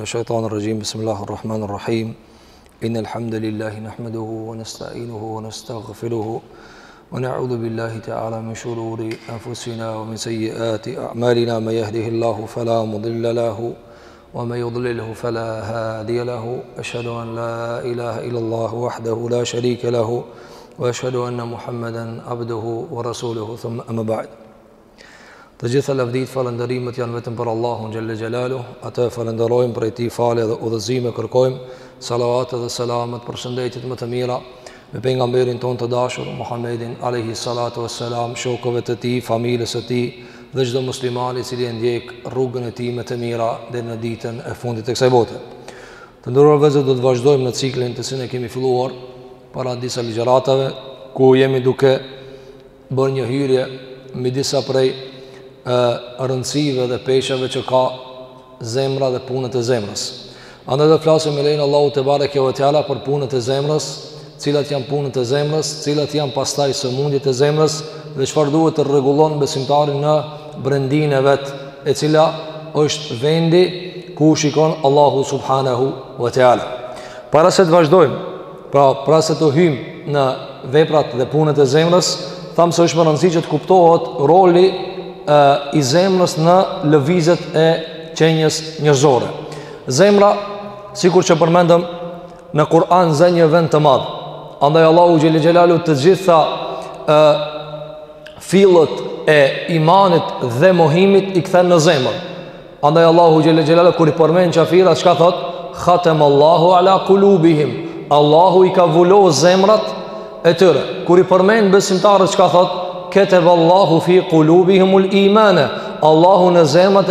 الشيطان الرجيم بسم الله الرحمن الرحيم إن الحمد لله نحمده ونستعينه ونستغفره ونعوذ بالله تعالى من شرور أنفسنا ومن سيئات أعمالنا من يهده الله فلا مضل له ومن يضلله فلا هادي له أشهد أن لا إله إلا الله وحده لا شريك له وأشهد أن محمدا عبده ورسوله ثم أما بعد. Të gjitha lavdit falënderimet janë vetëm për Allahun xhelle xhelalu, atë falenderojmë për tij falë dhe udhëzime kërkojmë, salavat dhe selamet për shëndetjet më të mira me pejgamberin ton të dashur Muhammedin alayhi salatu wassalam, shokëve të tij, familjes së tij dhe çdo muslimani i cili e ndjek rrugën e tij më të mira deri në ditën e fundit të kësaj bote. Të nderuar vëllezër, do të vazhdojmë në ciklin të cilin e kemi filluar para disa ligjëratave, ku jemi duke bërë një hyrje me disa prej rëndësive dhe peshave që ka zemra dhe punët e zemrës. Andaj do flasim me lejen Allahu te bareke ve teala për punët e zemrës, cilat janë punët e zemrës, cilat janë pastaj sëmundjet e zemrës dhe çfarë duhet të rregullon besimtarin në brendinë e vet, e cila është vendi ku shikon Allahu subhanahu wa taala. Para se të vazhdojmë, para se të hyjmë në veprat dhe punët e zemrës, thamë se është më rëndësishme që të kuptohet roli i zemrës në lëvizjet e qenjes njerëzore. Zemra, sikur që përmendëm në Kur'an, zë një vend të madh. Andaj Allahu xhelle xhelalu të gjitha fillët e imanit dhe mohimit i kthen në zemër. Andaj Allahu xhelle xhelalu kur i përmend qafirat, çka thot? Khatamallahu ala qulubihim. Allahu i ka vulluar zemrat e tyre. Kur i përmend besimtarët, çka thot? Ketebe Allahu fi qulubihimul imane. Allahu në zemrat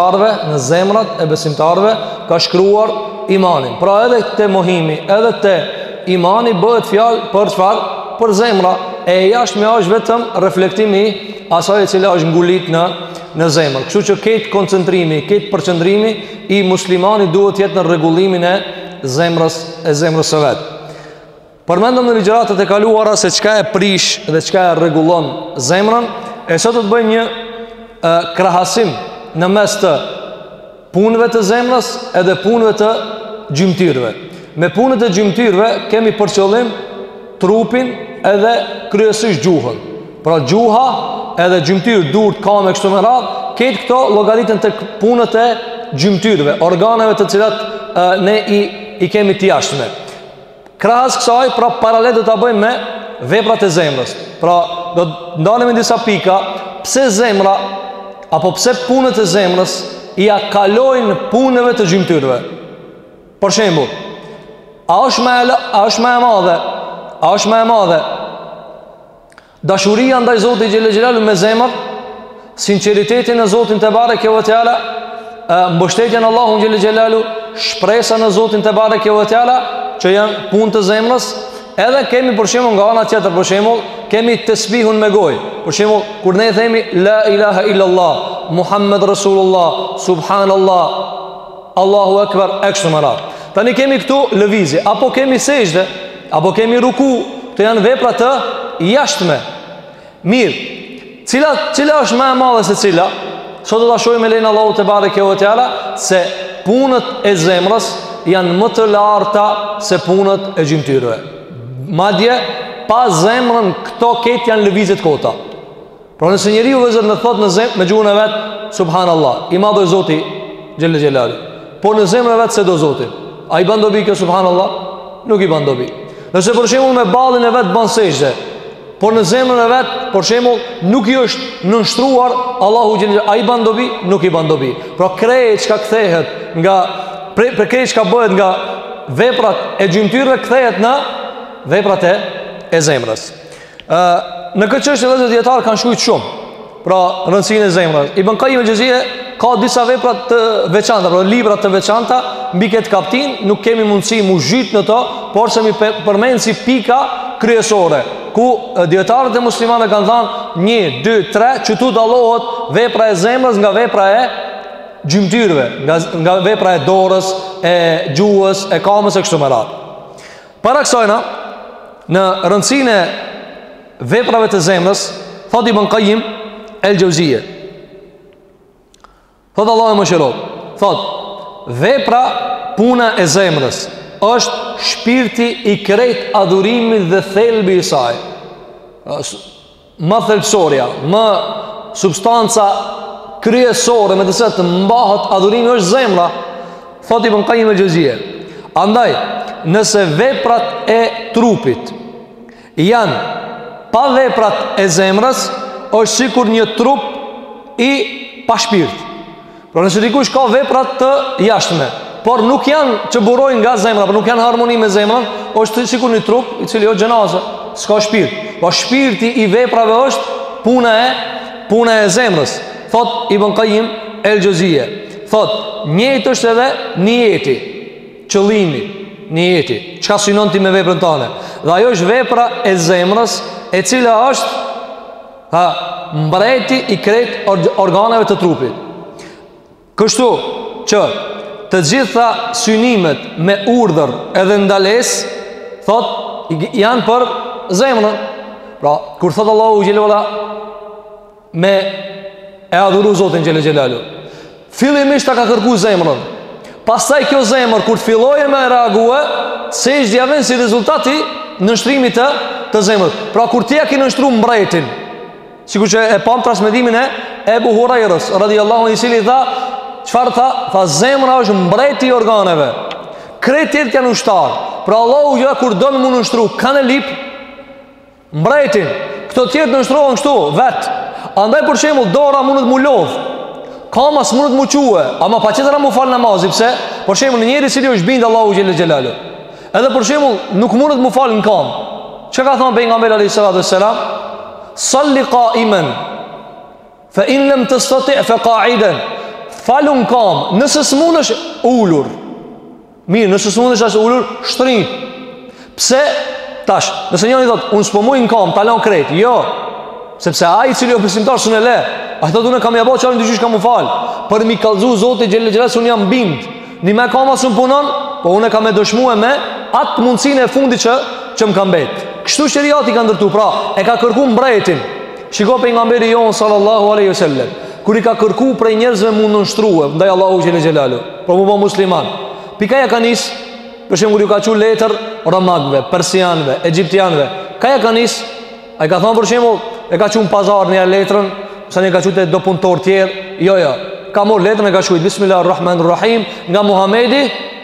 e besimtarve ka shkruar imanin. Pra edhe te mohimi, edhe te imani bëhet fjalë për çfarë? Për zemra. E jashtme është vetëm reflektimi asaj e cila është ngulit në zemër. Kështu që këtë koncentrimi, këtë përqendrimi i muslimanit duhet jetë në rregullimin e zemrës së vet. Përmendëm në ligjëratat e kaluara se çka e prish dhe çka e rregullon zemrën, e sot do të bëjmë një krahasim në mes të punëve të zemrës edhe punëve të gjymtyrëve. Me punët e gjymtyrëve kemi për qëllim trupin edhe kryesisht gjuhën. Pra gjuha edhe gjymtyrë, durt, kamë kështu me radhë, këtë këto llogaritën tek punët e gjymtyrëve, organeve të cilat ne i kemi të jashtme. Krahas kësaj, pra paralel do ta bëjmë me veprat e zemrës. Pra do të ndalemi në disa pika pse zemra apo pse punët e zemrës ja kalojnë punëve të gjymtyrëve. Për shembull, a është më e madhe dashuria ndaj Zotit xhelle xhelalu me zemër, sinqeriteti në Zotin te bareke ve teala, mbështetja në Allahun xhelle xhelalu, shpresa në Zotin te bareke ve teala, që janë punë të zemrës. Edhe kemi për shembull nga ana tjetër, për shembull, kemi tesbihun me gojë. Për shembull, kur ne themi la ilaha illallah, Muhammed Rasulullah, subhanallah, Allahu akbar, ekstremal. Tani kemi këtu lëvizje, apo kemi sejdë, apo kemi ruku, këto janë vepra të jashtme. Mirë, cila është më e madhe se cila? Sot do ta shohim me lejen Allahu te bareke ve teala se punët e zemrës janë më të larta se punët e gjymtyrëve. Madje pa zemrën këto ketë janë lëvizjet kota. Pra nëse njeriu vëzër në thot në zemrë me gjuhën e vet subhanallah, i madh është Zoti xhelle xhelalu, po në zemrën e vet se do Zoti, a i bën dobi kjo subhanallah? Nuk i bën dobi. Nëse për shembull me ballin e vet bën sejdë, por në zemrën e vet për shembull nuk i është nënshtruar Allahu xhelle xhelalu, a i bën dobi? Nuk i bën dobi. Pra krejt çka kthehet nga për krejt çka bëhet nga veprat e gjymtyrëve kthehet në veprat e zemrës. Në këtë çështje edhe dietar kanë shkruajtur shumë. Pra rëndësinë e zemrës. Ibn Qayyim el-Juzeyy ka disa vepra të veçanta, pra libra të veçanta mbi këtë kaptin, nuk kemi mundësi mu zhyt në to, por se mi përmend si pika kryesore, ku dietarët e muslimanëve kanë thënë 1, 2, 3 që tu dallohet vepra e zemrës nga vepra e gjymtyrëve, nga vepra e dorës, e gjuhës, e kamës e kështu me radhë. Para kësajna, në rëndësinë e veprave të zemrës, thot Ibn Qayyim el-Juzeyy, thot Allahu më shërof, thot vepra, puna e zemrës është shpirti i krejt adhurimit dhe thelbi i saj. Më thelbësorja, më substanca kryesore me të se të mbahet adhurimi është zemra, thot Ibn Qayyim el-Jauziye. Andaj, nëse veprat e trupit janë pa veprat e zemrës, është sikur një trup i pa shpirt. Pra nëse dikush ka veprat të jashtme, por nuk janë që burojnë nga zemra, por nuk janë harmoni me zemrën, është sikur një trup i cili është gjenaze, s'ka shpirt. Po shpirti i veprave është puna e zemrës. Thot Ibn Qayyim el-Jauziye, thot njëjtë është edhe niyeti, qëllimi, niyeti, çka synon ti me veprën tënde. Dhe ajo është vepra e zemrës, e cila është mbreti i krejt organeve të trupit. Kështu që të gjitha synimet me urdhër edhe ndales, thot janë për zemrën. Pra, kur thot Allahu Gjellola me e adhuru Zotin Gjellalu, fillimisht ta ka kërku zemrën. Pastaj kjo zemër, kur të filloje me reague, se ishtë djaven si rezultati nështrimit të zemrës. Pra, kur tja ki nështru mbretin, sikur që e pam transmetimin e Ebu Hurairës, radiallahu anhu, i cili tha, qëfar tha? Tha, zemra është mbreti i organeve. Krejt tjetë janë ushtarë. Pra Allahu gjë kur donë mu nështru, kanë e lip mbretin. Këto tjetë nështruan kështu, vetë. Andaj për shembull dora mundet mu lodh, kamas mundet mu quhe, ama pa qëtëra mu falë namazi. Pse? Për shembull njeri cili është bindë Allahu Gjellalu, edhe për shembull nuk mundet mu falë në kam. Që ka thonë pejgamberi alayhis salatu wassalam? Salli qa'iman, fa in lam tastati' fa qa'idan. Falu në kam, nëse s'mundesh ulur. Mirë, nëse s'mundesh as ulur, shtrit. Pse? Tash, nëse njëri thot, unë s'po muj në kam, ta lan krejt. Jo, sepse ai i cili o besimtar s'u ne le. Ai thot, unë kam ja bë çfarë dyqysh kam u fal. Për mi kallzu Zoti xhel se unë jam bind. Ni më kam as un punon, po unë kam e dëshmuar me atë mundsinë e fundit që më ka mbet. Kështu sheriati ka ndërtu, pra, e ka kërku mbretin. Shiko pejgamberi jon sallallahu alaihi wasallam, kur i ka kërku prej njerëzve mund nështrua ndaj Allahu xhelalu, por mu bë musliman. Pikaja ka nis, për shembull, ju ka thënë letër romagëve, persianëve, egjiptianëve. Ka ka nis, ai ka thonë për shembull, e ka thënë pazar në letrën, sa ne ka thënë do punëtor tjerë. Jo, ka marrë letrën e ka shkruajtur Bismillahirrahmanirrahim nga Muhamedi,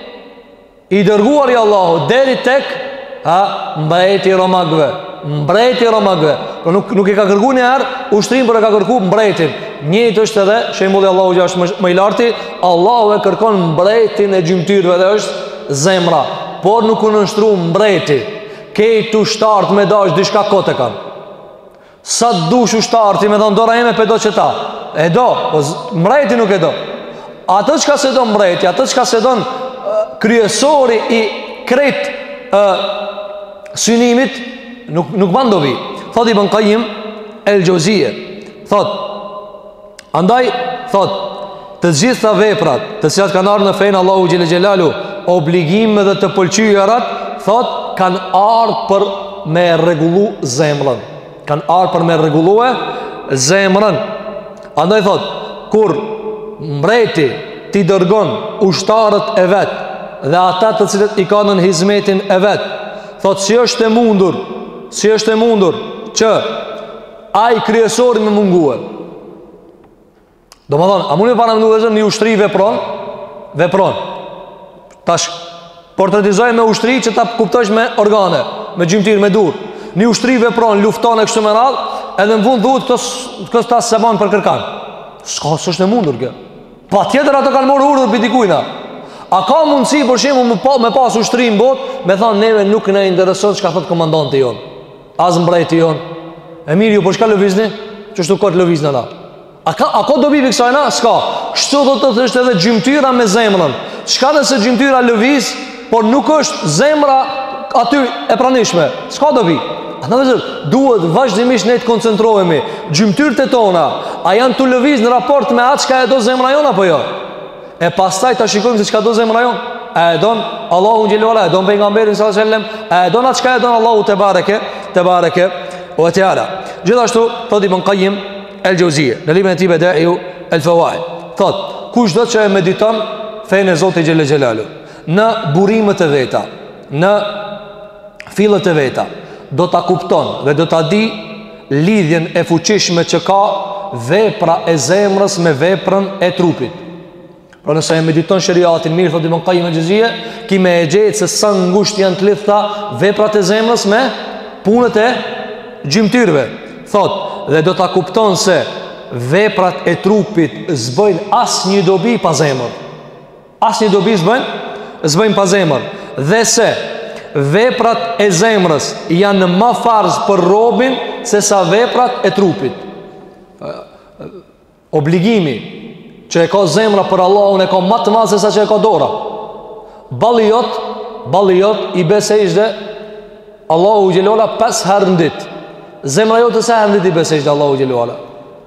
i dërguar i Allahut deri tek mbreti i romagëve. Mbreti i romagëve. Por nuk e ka kërkuar një herë ushtrim, por e ka kërkuar mbretin. Njëjtë është edhe shembulli Allahu që është më i larti. Allahu e kërkon mbretin e gjymtyrëve dhe është zemra, por nuk u nështru mbreti. Këtu ushtarët me dash diçka kote kanë. Sa dush ushtarti me thonë dora ime pe do që ta. E do, po mbreti nuk e do. Atë çka se do mbreti, atë çka se don kryesori i krejt synimit nuk bandovi. Thot Ibn Qayyim el-Jauziye, thot, andaj thot, të gjitha veprat të cilat kanë ardhur në fenë Allahu xhel xhelalu, obligime dhe të pëlqyerat, thot, kanë ardhur për me rregullu zemrën. Kanë ardhur për me rregullue zemrën. Andaj thot, kur mbreti ti dërgon ushtarët e vet dhe ata të cilët i kanë në hizmetin e vet, thot, si është e mundur që ai kryesori me munguar. Do më thonë, a mund me para mëndu dhe zërë një ushtri vepron. Tash, portretizoj me ushtri që ta kuptojsh me organe, me gjymtir, me dur. Një ushtri vepron, lufton e kështu me radh, edhe në fund dhuhet kësë ta se banë për kërkan. S'ka, s'është e mundur kjo. Pa tjetër ato kanë morë urdhër për dikujna. A ka mundësi, për shembull, me pas ushtri në botë, me thonë, neve nuk në intereson çka thot komandanti jonë, as mbreti jonë. E mirë ju, për shka lëvizni? Qështu ka të lëvizna na? A ka dobi për kësajna? S'ka. Kështu do të thështë edhe gjymtyra me zemrën. Çka nëse gjymtyra lëviz, por nuk është zemra aty e pranishme? S'ka dobi. Duhet vazhdimisht ne të koncentrohemi. Gjymtyrët e tona, a janë të lëviz në raport me atë çka e do zemra jona apo jo? E pastaj ta shikojmë se çka do zemra jon. A e don Allahu xhelalu ala, e don pejgamberin sallallahu alajhi wasallam, a e don atë çka e don Allahu te bareke wa taala. Gjithashtu thot Ibn Qayyim el-Jauziye, në librin e tij Bada'iu el-Fawaid, thot, kush do të që e mediton fejnë e Zotit xhelle xhelalu, në burimet e veta, në fillet e veta, do ta kupton dhe do ta di lidhjen e fuqishme që ka vepra e zemrës me veprën e trupit. Pra nëse e mediton shariatin mirë, thotë Ibn Qayyim al-Juzeyy, ki me e gjetë se sa ngusht janë të lidhta veprat e zemrës me punët e gjymtyrëve. Thotë, dhe do ta kupton se veprat e trupit s'bëjnë asnjë dobi pa zemër. Asnjë dobi s'bëjnë pa zemër. Dhe se veprat e zemrës janë më farz për robin se sa veprat e trupit. Obligimi që e ka zemra për Allahun e ka më të madh se sa që e ka dora. Balli jot i besejsh dhe Allahu xhelala 5 herë në ditë. Zemra jote sa herë në ditë i besejsh dhe Allahu xhelala.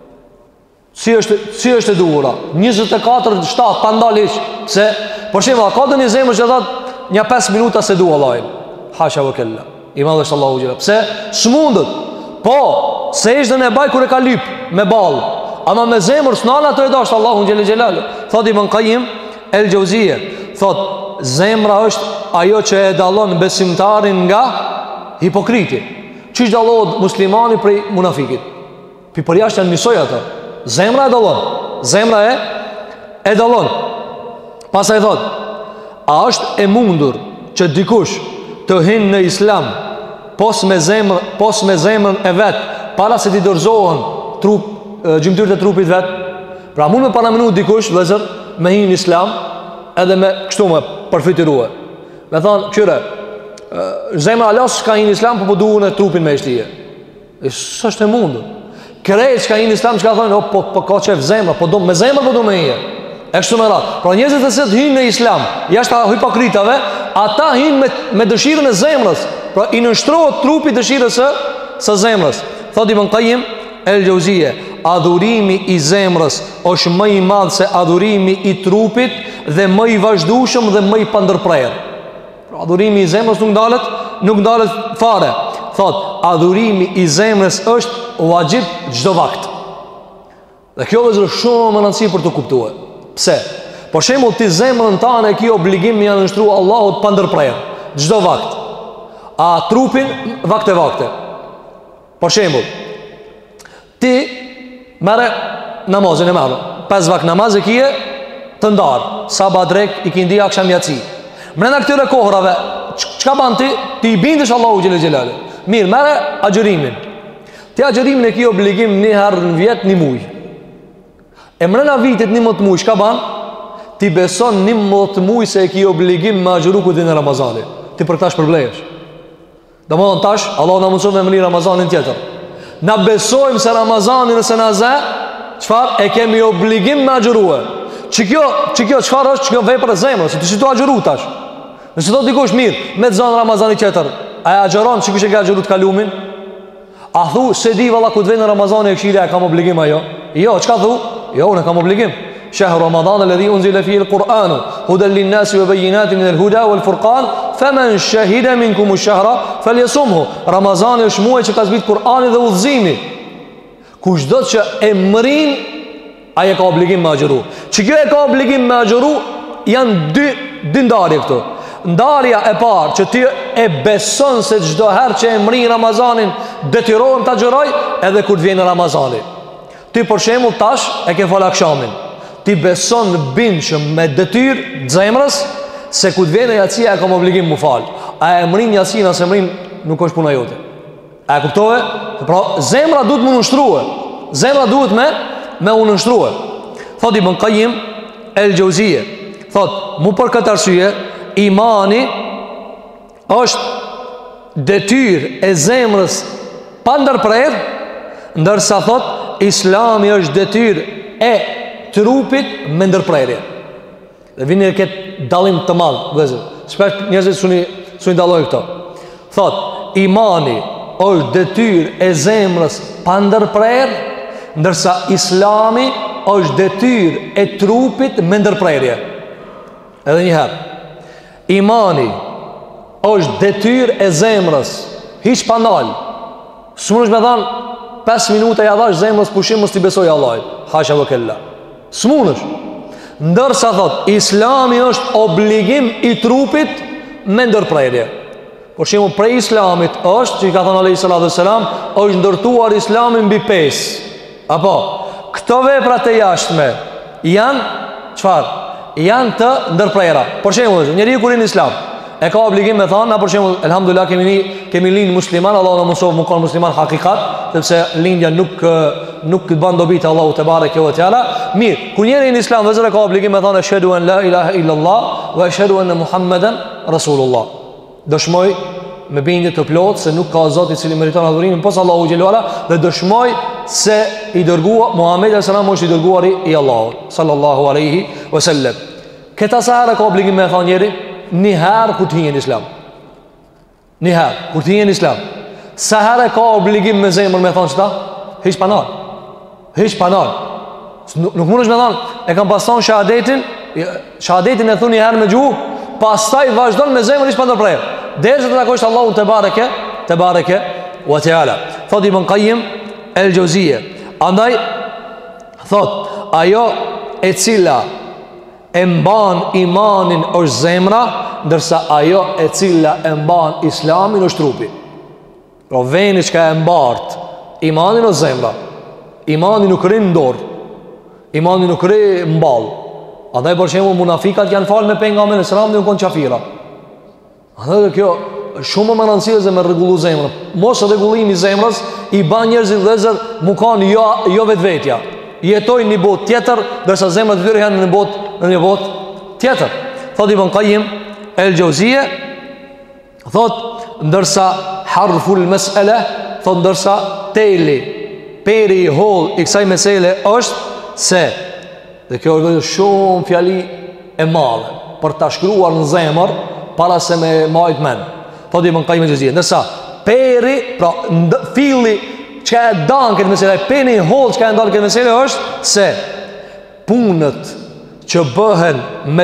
Si është e duhura 24/7 pa ndalë hiç. Se për shembull ka një zemër që thot një 5 minuta se dua Allahin. Hasha wa kella. I madh është Allahu xhelala. Pse? S'mundet. Po, se ishdën e baj kur e ka lyp me ball. Ama me zemër s'nala të e dashtë Allahu xhelle xhelalu. Thot Ibn Qayyim el-Jauziye, thot zemra është ajo që e dallon besimtarin nga hipokriti. Çish dallohet muslimani prej munafikit? Pi për jashtë janë njësoj ata. Zemra e dallon. Zemra e dallon. Pastaj thot, a është e mundur që dikush të hynë në islam pos me zemrën e vet, para se t'i dorëzohen gjymtyrët e trupit vet? Pra mund me paramenu dikush vëzër me hynë në islam edhe me kështu me përfitirue, me thonë qyre zemra alas ka hynë në islam po duhen e trupin me ishtije. Së është e mundur. Krejt që ka hynë në islam që ka thonë po ka qef zemra, me zemra po do me hyje. E kështu me ratë. Pra njerëzit e sëtë hynë në islam jashtë hipokritave, ata hynë me dëshirën e zemrës. Pra i nështrohet trupi dëshirës së zemrës. Thot Ibn Qayyim el-Jauziye, adhurimi i zemrës është më i madh se adhurimi i trupit dhe më i vazhdueshëm dhe më i pandërprerë. Pra adhurimi i zemrës nuk ndalet fare. Thot, adhurimi i zemrës është wajib çdo vakt. Dhe kjo është shumë e rëndësishme për të kuptuar. Pse? Për shembull ti zemrën tane e ki obligim me ia nështruar Allahut pandërprerë çdo vakt. A trupin vakte. Për shembull, ti merre namazin e marrë 5 vakt namaz e kije të ndarë, sabat drek, ikindi, aksham, yatsi. Mrena këtyre kohrave çka ban ti i bindesh Allahu xhelle xhelalu. Mirë, merre agjërimin. Ti agjërimin e ki obligim një herë në vjet, një muj. E mrena vitit 11 muj, çka ban? Ti beson 11 muj se e ki obligim me agjëru ku din Ramazani. Ti për tash përblejesh. Domethënë tash Allahu na mundson me mli Ramazanin tjetër. Na besojmë se Ramazani nëse na zë, çfarë e kemi obligim me agjërue. Ç'kjo çfarë është? Ç'kjo vepër e zemrës, ti si tu agjëru tash. Nëse do dikush mirë, me zon Ramazani tjetër, a e agjeron çikush e ka agjëru të kalumin? A thu se di valla ku të vjen Ramazani e këshilla e kam obligim ajo? Jo, çka thu? Jo, unë kam obligim. Shahr Ramadan alladhi unzila fihi al-Qur'an hudan lin-nasi wa bayyinatin min al-huda wal-furqan faman shahida minkum ash-shahra falyasumhu. Ramazani është muaj që ka zbrit Kur'ani dhe udhëzimi. Kushdo që e mrin, ai ka obligim me agjëru. Çka e ka obligim me agjëru janë dy ndarje këtu. Ndarja e parë që ti e beson se çdo herë që e mrin Ramazanin detyrohen ta agjëroj edhe kur të vjen Ramazani. Ti për shembull tash e ke fal akshamin. Ti beson në bindshëm me detyrë zemrës se ku të vjen yatsia e kam obligim mu fal. A e mrin yatsin ose mrin nuk është puna jote. A e kuptove? Pra zemra duhet më nështrua. Zemra duhet me u nështrua. Thot Ibn Qayyim el-Jauziye, thot mu për këtë arsye imani është detyrë e zemrës pa ndërprerje, ndërsa thot Islami është detyrë e trupit me ndërprerje. Dhe vini e këtë dalim të madhë vëzër. Shpesh njerëzit suni daloj këto. Thot imani është detyrë e zemrës pa ndërprerje, ndërsa Islami është detyrë e trupit me ndërprerje. Edhe njëherë, imani është detyrë e zemrës, hiç pa ndalë. S'munësh me dhanë 5 minuta ja dhash zemrës pushim mos t'i besoj Allahit. Hasha vë kella. S'munësh. Ndërsa thot, Islami është obligim i trupit me ndërprerje. Por shembull, prej Islamit është, që i ka thënë alayhi salatu wassalam, është ndërtuar Islami mbi 5. Apo, këto vepra të jashtme janë çfarë? Janë të ndërprera. Por shembull, njeriu kur në Islam e ka obligim me thonë, na për shembull, elhamdulillah kemi lind musliman, Allahu na mëson më kon musliman hakikat, sepse lindja nuk bën dobi te Allahu te bareke ve teala. Mirë, kur njeriu në Islam vëzëra ka obligim me thonë ashhadu an la ilaha illa Allah wa ashhadu anna Muhammeden rasulullah. Dëshmoj me bindje të plotë se nuk ka Zot i cili meriton adhurimin posa Allahu xhelalu ala, dhe dëshmoj se i dërguar Muhamedi sallallahu alaihi wasallam është i dërguari i Allahut sallallahu alaihi wasallam. Këta sahara ka obligim me thonë njeri një herë kur të hinjë në Islam. Një herë kur të hinjë në Islam. Sahara ka obligim me zemër me thonë çta? Hiç panar. Hiç panar. Nuk mundesh me thonë e kam pason shahadetin e thoni një herë me gjuhë, pastaj vazhdon me zemër hiç pa ndërprerje. Derisa të takosh Allahun te bareke wa taala. Thot Ibn Qayyim el-Jauziyje. Andaj thot, ajo e cila e mban imanin është zemra, ndërsa ajo e cila e mban Islamin është trupi. Pro veni që ka e mbart imanin është zemra. Imani nuk rrin në dorë. Imani nuk rrin mball. Andaj për shembull munafikat janë falë me pejgamberin sallallahu alaihi wasallam dhe u kon qafira. Andaj kjo shumë më rëndësishme me rregullu zemrën. Mos rregullimi i zemrës i bën njerëzit vëllezër mu kanë jo vetvetja. Jetojnë një botë tjetër, ndërsa zemrat e tyre janë në një botë tjetër. Thot Ibn Qayyim el-Jauziyje, thot ndërsa harful mas'ala, thot ndërsa peri i holl i kësaj mesele është se, dhe kjo është shumë fjali e madhe për ta shkruar në zemër para se me majt men. Thot Ibn Qayyim el-Jauziyje, ndërsa peri, pra filli që e danë këtë mesele, peni i holl që e ndanë këtë mesele është se punët që bëhen me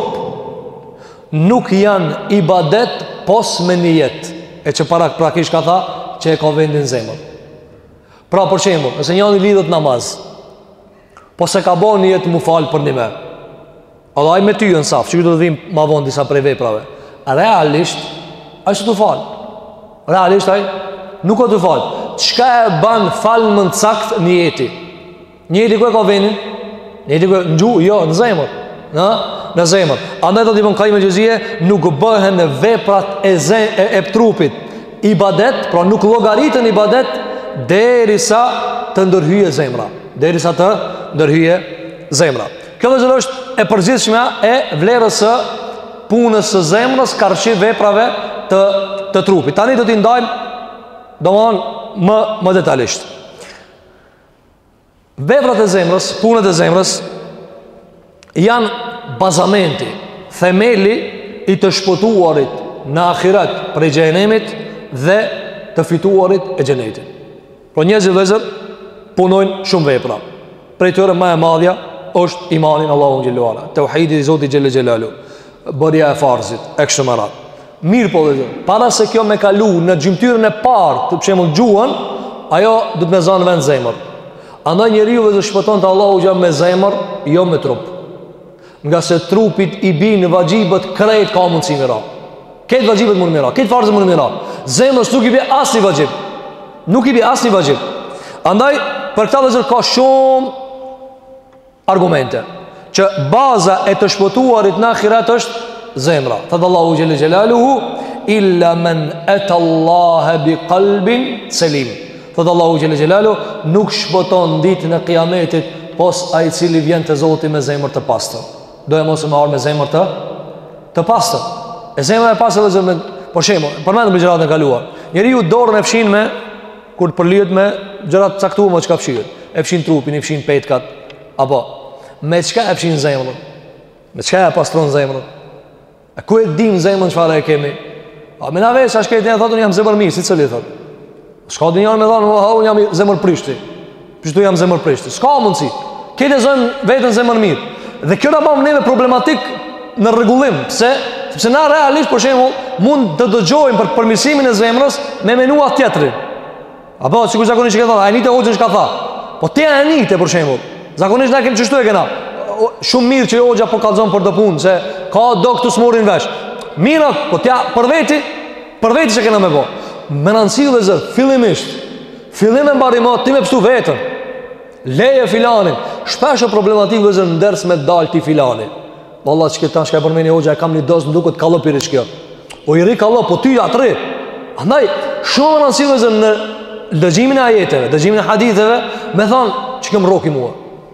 trup nuk janë ibadet pos me nijet, e që prakisht ka tha që e ka vendin zemër. Pra për shembull, nëse njëri lidhet namaz, po se ka bën një jetë mu falë për një me, Allah ai me ty në saf, që do të vim ma vonë disa prej veprave, realisht ai s'u falë. Realisht ai nuk o të falë. Çka e ban falmën sakt një jeti? Një jeti ku e ka vendin? Një jeti ku e në gjuhë, jo, në zemër. Në zemër. Andaj do t'i Ibn Qayyim el-Jauziyje, nuk bëhen veprat e trupit ibadet, pra nuk llogaritën ibadet derisa të ndërhyje zemra. Derisa të ndërhyje zemra. Kjo vëzhgë është e përgjithshme e vlerës së punës së zemrës karshi veprave të trupit. Tani do t'i ndajmë domthonë më detajisht. Veprat e zemrës, punët e zemrës janë bazamenti, themeli i të shpëtuarit në ahiret prej xhenemit dhe të fituarit e xhenetit. Por njerëzit vëllezër punojnë shumë vepra. Prej tyre më e madhja është imani në Allahun xhallahu ala, tauhidi i Zotit xhel xhelalu, bërja e farzit, e kështu me radhë. Mirë po vëllezër, para se kjo me kalu në gjymtyrën e parë, të shembull gjuhën, ajo do të më zanë vend zemër. Andaj njeriu vëllezër shpëton te Allahu xhallahu me zemër, jo me trup. Nga se trupit i bin në vajibët krejt ka mundësi mira. Këtë vajibët mund mira, këtë farzë mund mira. Zemrës nuk i bie asnjë vajib. Nuk i bie asnjë vajib. Andaj për këtë vëllezër ka shumë argumente që baza e të shpëtuarit në ahiret është zemra. Thëtë Allahu Gjellë Gjellaluhu, illa men ata Allahe bi qalbin selim. Thëtë Allahu Gjellë Gjellaluhu, nuk shpëton ditën e kiametit pos a i cili vjen të Zoti me zemër të pastër. Doje mos me arë me zemër të pastër. E zemër e pastër dhe zemër, por shemo, përmendëm me gjërat në kaluar. Njeri ju dorën e fshin me, kur përlijet me gjërat caktuar më që ka fshin. E fshin trupin, e fshin petkat, apo me çka e fshin zemrën? Me çka e pastron zemrën? E ku e dim zemrën çfarë e kemi? A me na vesh as këtë thotë unë jam zemër mirë, si cili thotë. S'ka dinjar me thonë, unë jam zemër prishti. Pishtu jam zemër prishti. S'ka mundsi. Këtë zonë vetën zemër mirë. Dhe kjo na bën neve problematik në rregullim. Pse? Sepse na realisht për shembull mund të dëgjojmë për përmirësimin e zemrës me menua tjetrin. Apo sikur zakonisht që thonë, ai nitë hoxhën çka tha. Po ti anite për shembull. Zakonisht na kemi çështu e kena. shumë mirë që hoxha po kallzon për të punë, se ka do këtu smorin vesh. Mira, po t'ja për veti që kena me bo. Me rëndësi dhe zër, fillim e mbarimot, ti me pështu vetën. Leje filanin. Shpesh e problematik dhe zër në ders me dalë ti filanin. Valla që këta shka e përmeni hoxha, e kam një dosë në duke të kallo piri shkjo. O i ri kallo, po ty atë ri. Andaj, shumë rëndësi dhe zër në dëgjimin e ajeteve, dëgjimin e haditheve, me thonë që këm roki mua.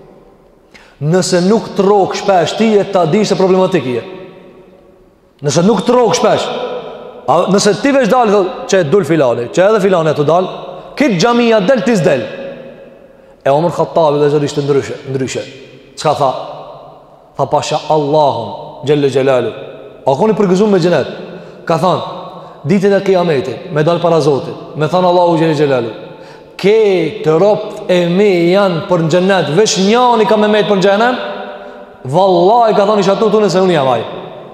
Nëse nuk të rok shpesh, ti e ta di se problematik je. Nëse nuk të rok shpesh, nëse ti veç dalë që e dul filani, që edhe filani e të dalë, kitë gjamija del tis del. E Omar Khattabi dhe zër ishte ndryshe. Qka tha? Tha pasha Allahum Gjelle Gjelalu. A koni përgëzum me gjenet? Ka thanë, ditën e kiametit, me dalë para Zotit, me thanë Allahu Gjelle Gjelalu, ke të ropt e mi janë për në gjenet, vesh njani ka me mejtë për në gjenet, vallaj ka thanë isha tutu nëse unë jam aj.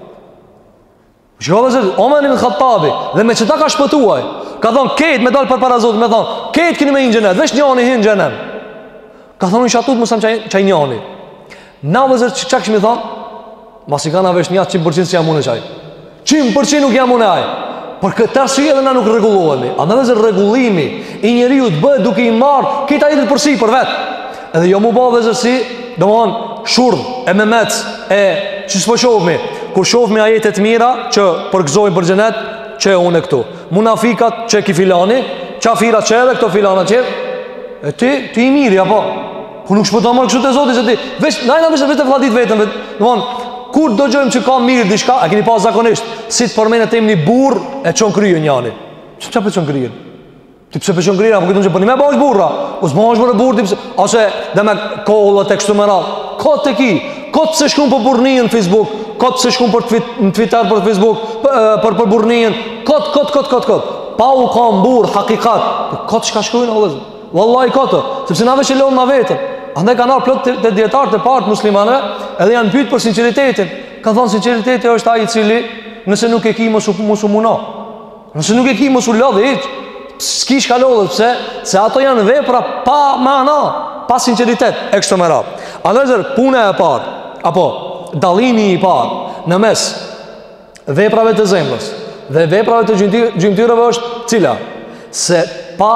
Shko dhe zërë, Omer ibn Khattabi, dhe me qëta ka shpëtuaj, ka thonë, ketë me dalë për para Zotit, me thonë, ketë kini me i në gjenet, vesh njani hi në gjenet. Ka thonë, isha tutu mësëm qaj njani. Na dhe zërë, që këshmi thonë? Mas i ka na vesh njatë 100% që jam unë e qaj. 100% nuk jam unë e aj. Për këtë arsye edhe na nuk rregullohemi. Andaj zë rregullimi i njeriu të bëhet duke i marrë këta jetët për si për vet. Edhe jo më bëvë zë si, domthon shurdh e memec e që s'po shohmi. Kur shohmi ajetet mira që përgëzojnë për xhenet, që unë këtu. Munafikat që ki filani, qafirat që edhe këto filana që. E ti i miri apo? Ku nuk shpëton më kështu te Zoti se ti. Veç vetë vlladit vetëm, domthon kur do gjojmë që ka mirë diçka, a keni pas zakonisht, si të përmenë të një burr e qon kryën njani. Që për qon kryën? Ti pse për qon kryën, apo këtë që për një me bësh burra, o s'bësh për burr, ose dhe me kollët e kështu më radh. Kot të ki, kot se shkun për burrnin në Facebook, kot se shkun për në Twitter për Facebook, për burrnin, kot. Pa u ka burr, hakikat, kot shka shkruajnë Allah. Wallahi koto, sepse na vesh e lëm na vetëm. Andaj kanë ardhur plot të dietarë të parë muslimanëve, edhe janë pyet për sinqeritetin. Kan thonë sinqeriteti është ai i cili nëse nuk e ki mos u muno. Nëse nuk e ki mos u lodh hiç. S'kish ka lodhur pse? Se ato janë vepra pa mana, pa sinqeritet ekstremal. Andaj puna e parë apo dallimi i parë në mes veprave të zemrës dhe veprave të gjymtyrave është cila? Se pa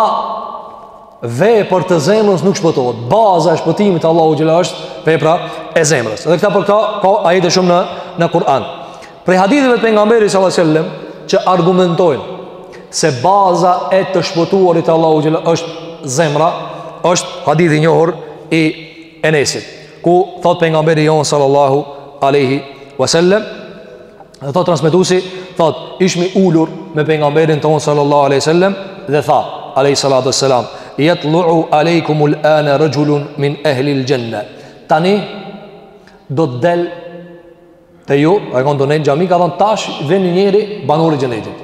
vepër të zemrës nuk shpëtohet. Baza e shpëtimit të Allahu xhela është vepra e zemrës. Dhe këta për këta ka ajete shumë në Kur'an. Prej haditheve të pejgamberit sallallahu alajhi wasallam që argumentojnë se baza e të shpëtuarit të Allahu xhela është zemra, është hadithi i njohur i Enesit, ku thot pejgamberi jon sallallahu alaihi wasallam, dhe thot transmetuesi, thot ishmi ulur me pejgamberin ton sallallahu alaihi wasallam dhe tha alayhi salatu wassalam, yatlu'u alaykumul ana rajulun min ahli al-janna. Tani do të del te ju, ai kanë donë xhami, ka thon tash vjen një njeri banor i xhenetit.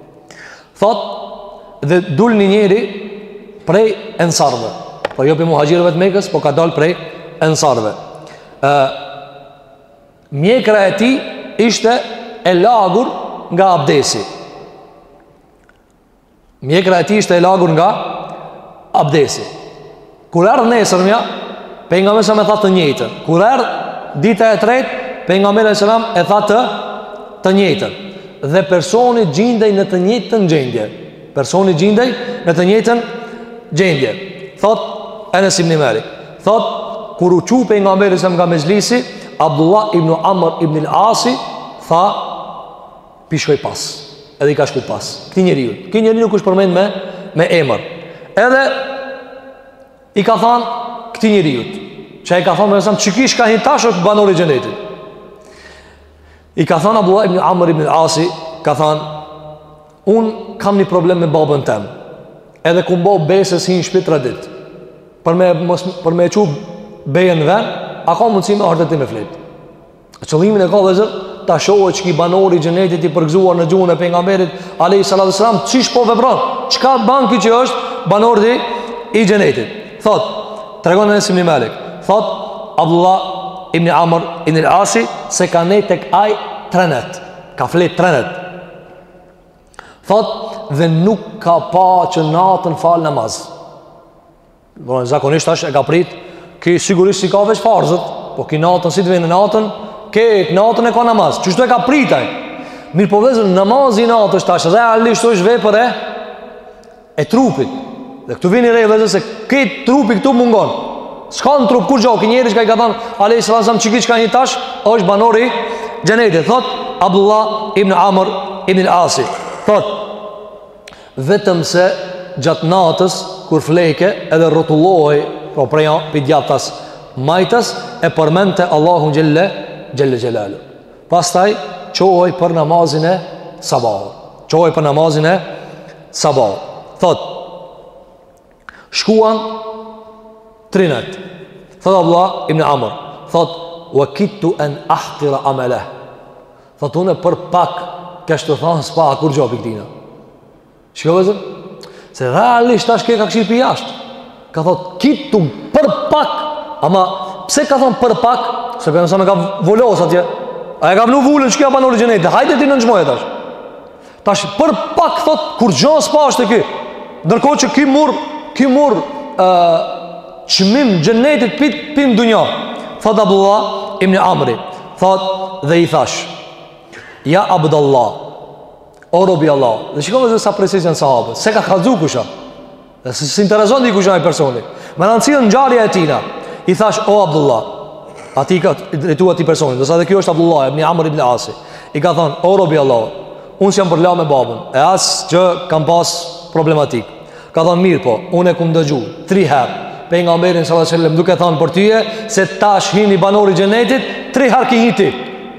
Thot dhe dul një njeri prej ensarve. Po jo për muhajirëve të Mekës, po ka dal prej ensarve. Mjekra e tij ishte e lagur nga abdesi. Mjekra e tij ishte e lagur nga abdesi. Kur ardh nesërmja, pejgamberi sa më tha të njëjtën. Kur ardh dita e tretë, pejgamberi selam e tha të njëjtën. Dhe personi gjindej në të njëjtën gjendje. Personi gjindej në të njëjtën gjendje. Thot Enes ibn Malik, thot kur u çu pejgamberi sa nga mezhlisi, Abdullah ibn Amr ibn al-Asi tha pishoj pas. Edhe i ka shku pas. Këti njeriu. Këti njeriu nuk është përmend me emër. Edhe i ka thënë këti njeriu, që ai ka thënë më sa çikish ka hitash është banor i xhenetit. I ka thënë Abdullah ibn Amr ibn al-Asi, ka thënë un kam një problem me babën tem. Edhe ku mbo besës hi në shtëpi 3 ditë. Për me çu bejën vën, a ka mundësi me ardhë ti me flet. Qëllimin e ka vëzër ta shohë që ki banori i xhenetit i përgëzuar në gjuhën e pejgamberit alayhi salatu wasalam, çish po vepron, çka banki që është banori i xhenetit. Thot, tregon Enes ibn Malik, thot Abdullah ibn Amr ibn al-Asi se ka ne tek ai 3 net, ka flet 3 net. Thot dhe nuk ka pa që natën fal namaz. Zakonisht tash e ka prit, ki sigurisht si ka veç farzët, Po ki natën, si të vjen në natën, ketë natën e ka namaz. Qështu e ka pritaj. Mirë po vëzër, namazi natës tash realisht është vepër e trupit. Dhe këtu vini rej vëzër se këtë trupi këtu mungon. S'ka në trup kur gjoki njeri që ka i ka thanë Alej Salasam qiki që ka një tash është banori gjenetit. Thot Abdullah ibn Amr ibn al-Asi, thot vetëm se gjatë natës kur fleke edhe rotullohej pro preja pidjatas majtas e përmente Allahun gjelle gjelalu. Pastaj qohoj për namazin e sabahut. Qohoj për namazin e sabahut. Thot shkuan trinet. Thot Abdullah ibn Amr, thot wa kittu an ahqira amalah. Thot unë për pak kështu thonë s'pa kur gjopi këtina. Shko vëzër? Se realisht tash ke ka këshirë për jashtë. Ka thot kittu për pak. Ama pse ka thonë për pak? Se për nësa me ka volos atje. A e ka vlu vullën që kja banori gjenetit. Hajde ti në nëgjmoj e tash. Tash për pak thot kur gjonë s'pa është e ki. Ndërko që ki mur qmim gjenetit pim dunja. Thot Abdullah ibn Amri, thot dhe i thash ja Abdullah, o robi Allah. Dhe shikove dhe sa precisën sahabët, se ka khazu kusha, dhe se intereson di kusha i personi. Me në nësirën në gjarja e tina, i thash o Abdullah, ati ka drejtu ati personi, dhe sa dhe kjo është Abdullah ibn Amr ibn Asi, i ka thonë o robi Allah, unë si jam përla me babën, e asë që kam pas problematik. Ka thonë mirë po, unë e kum dëgju 3 herë për nga Mberin s.a.s. duke thonë për tyje se tash hini banori gjenetit 3 herë ki hiti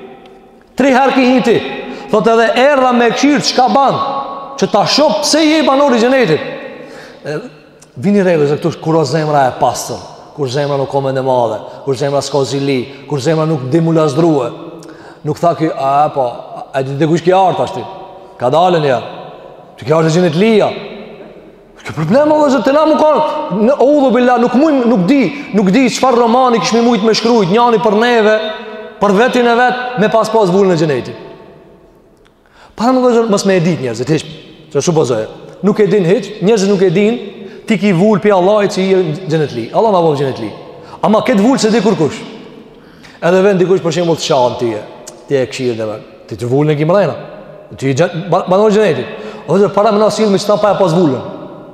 3 herë ki hiti. Thot edhe erra me këshirë që ka banë që ta shop pse je banori gjenetit. Vini rejve se këtu kur o zemra e pasër, kur zemra nuk kome në madhe, kur zemra s'ka zili, kur zemra nuk dimulazdruhe, nuk tha ki e di të kush ki artë ashti ka dalën ja që ki artë e gjenit lija. Kjo problema dhe zë të na më kanë në udhu billah, nuk di qëfar romani kishmi mujtë me shkrujt njani për neve, për vetin e vetë me pas vullën e gjenetit. Para më dhe mës me e dit njerëzit hiq, që shupozoje nuk e din hiq, njerëzit nuk e din ti ki vull për Allah që i gjenet li. Allah në bovë gjenet li. Ama këtë vull se di kur kush edhe vend dikush për shemull të shanë ti e këshirë dhe ven ti të vullën e ki mrejna ti i banor gjenetit o dhe para më nasil me që ta pa e pas vullën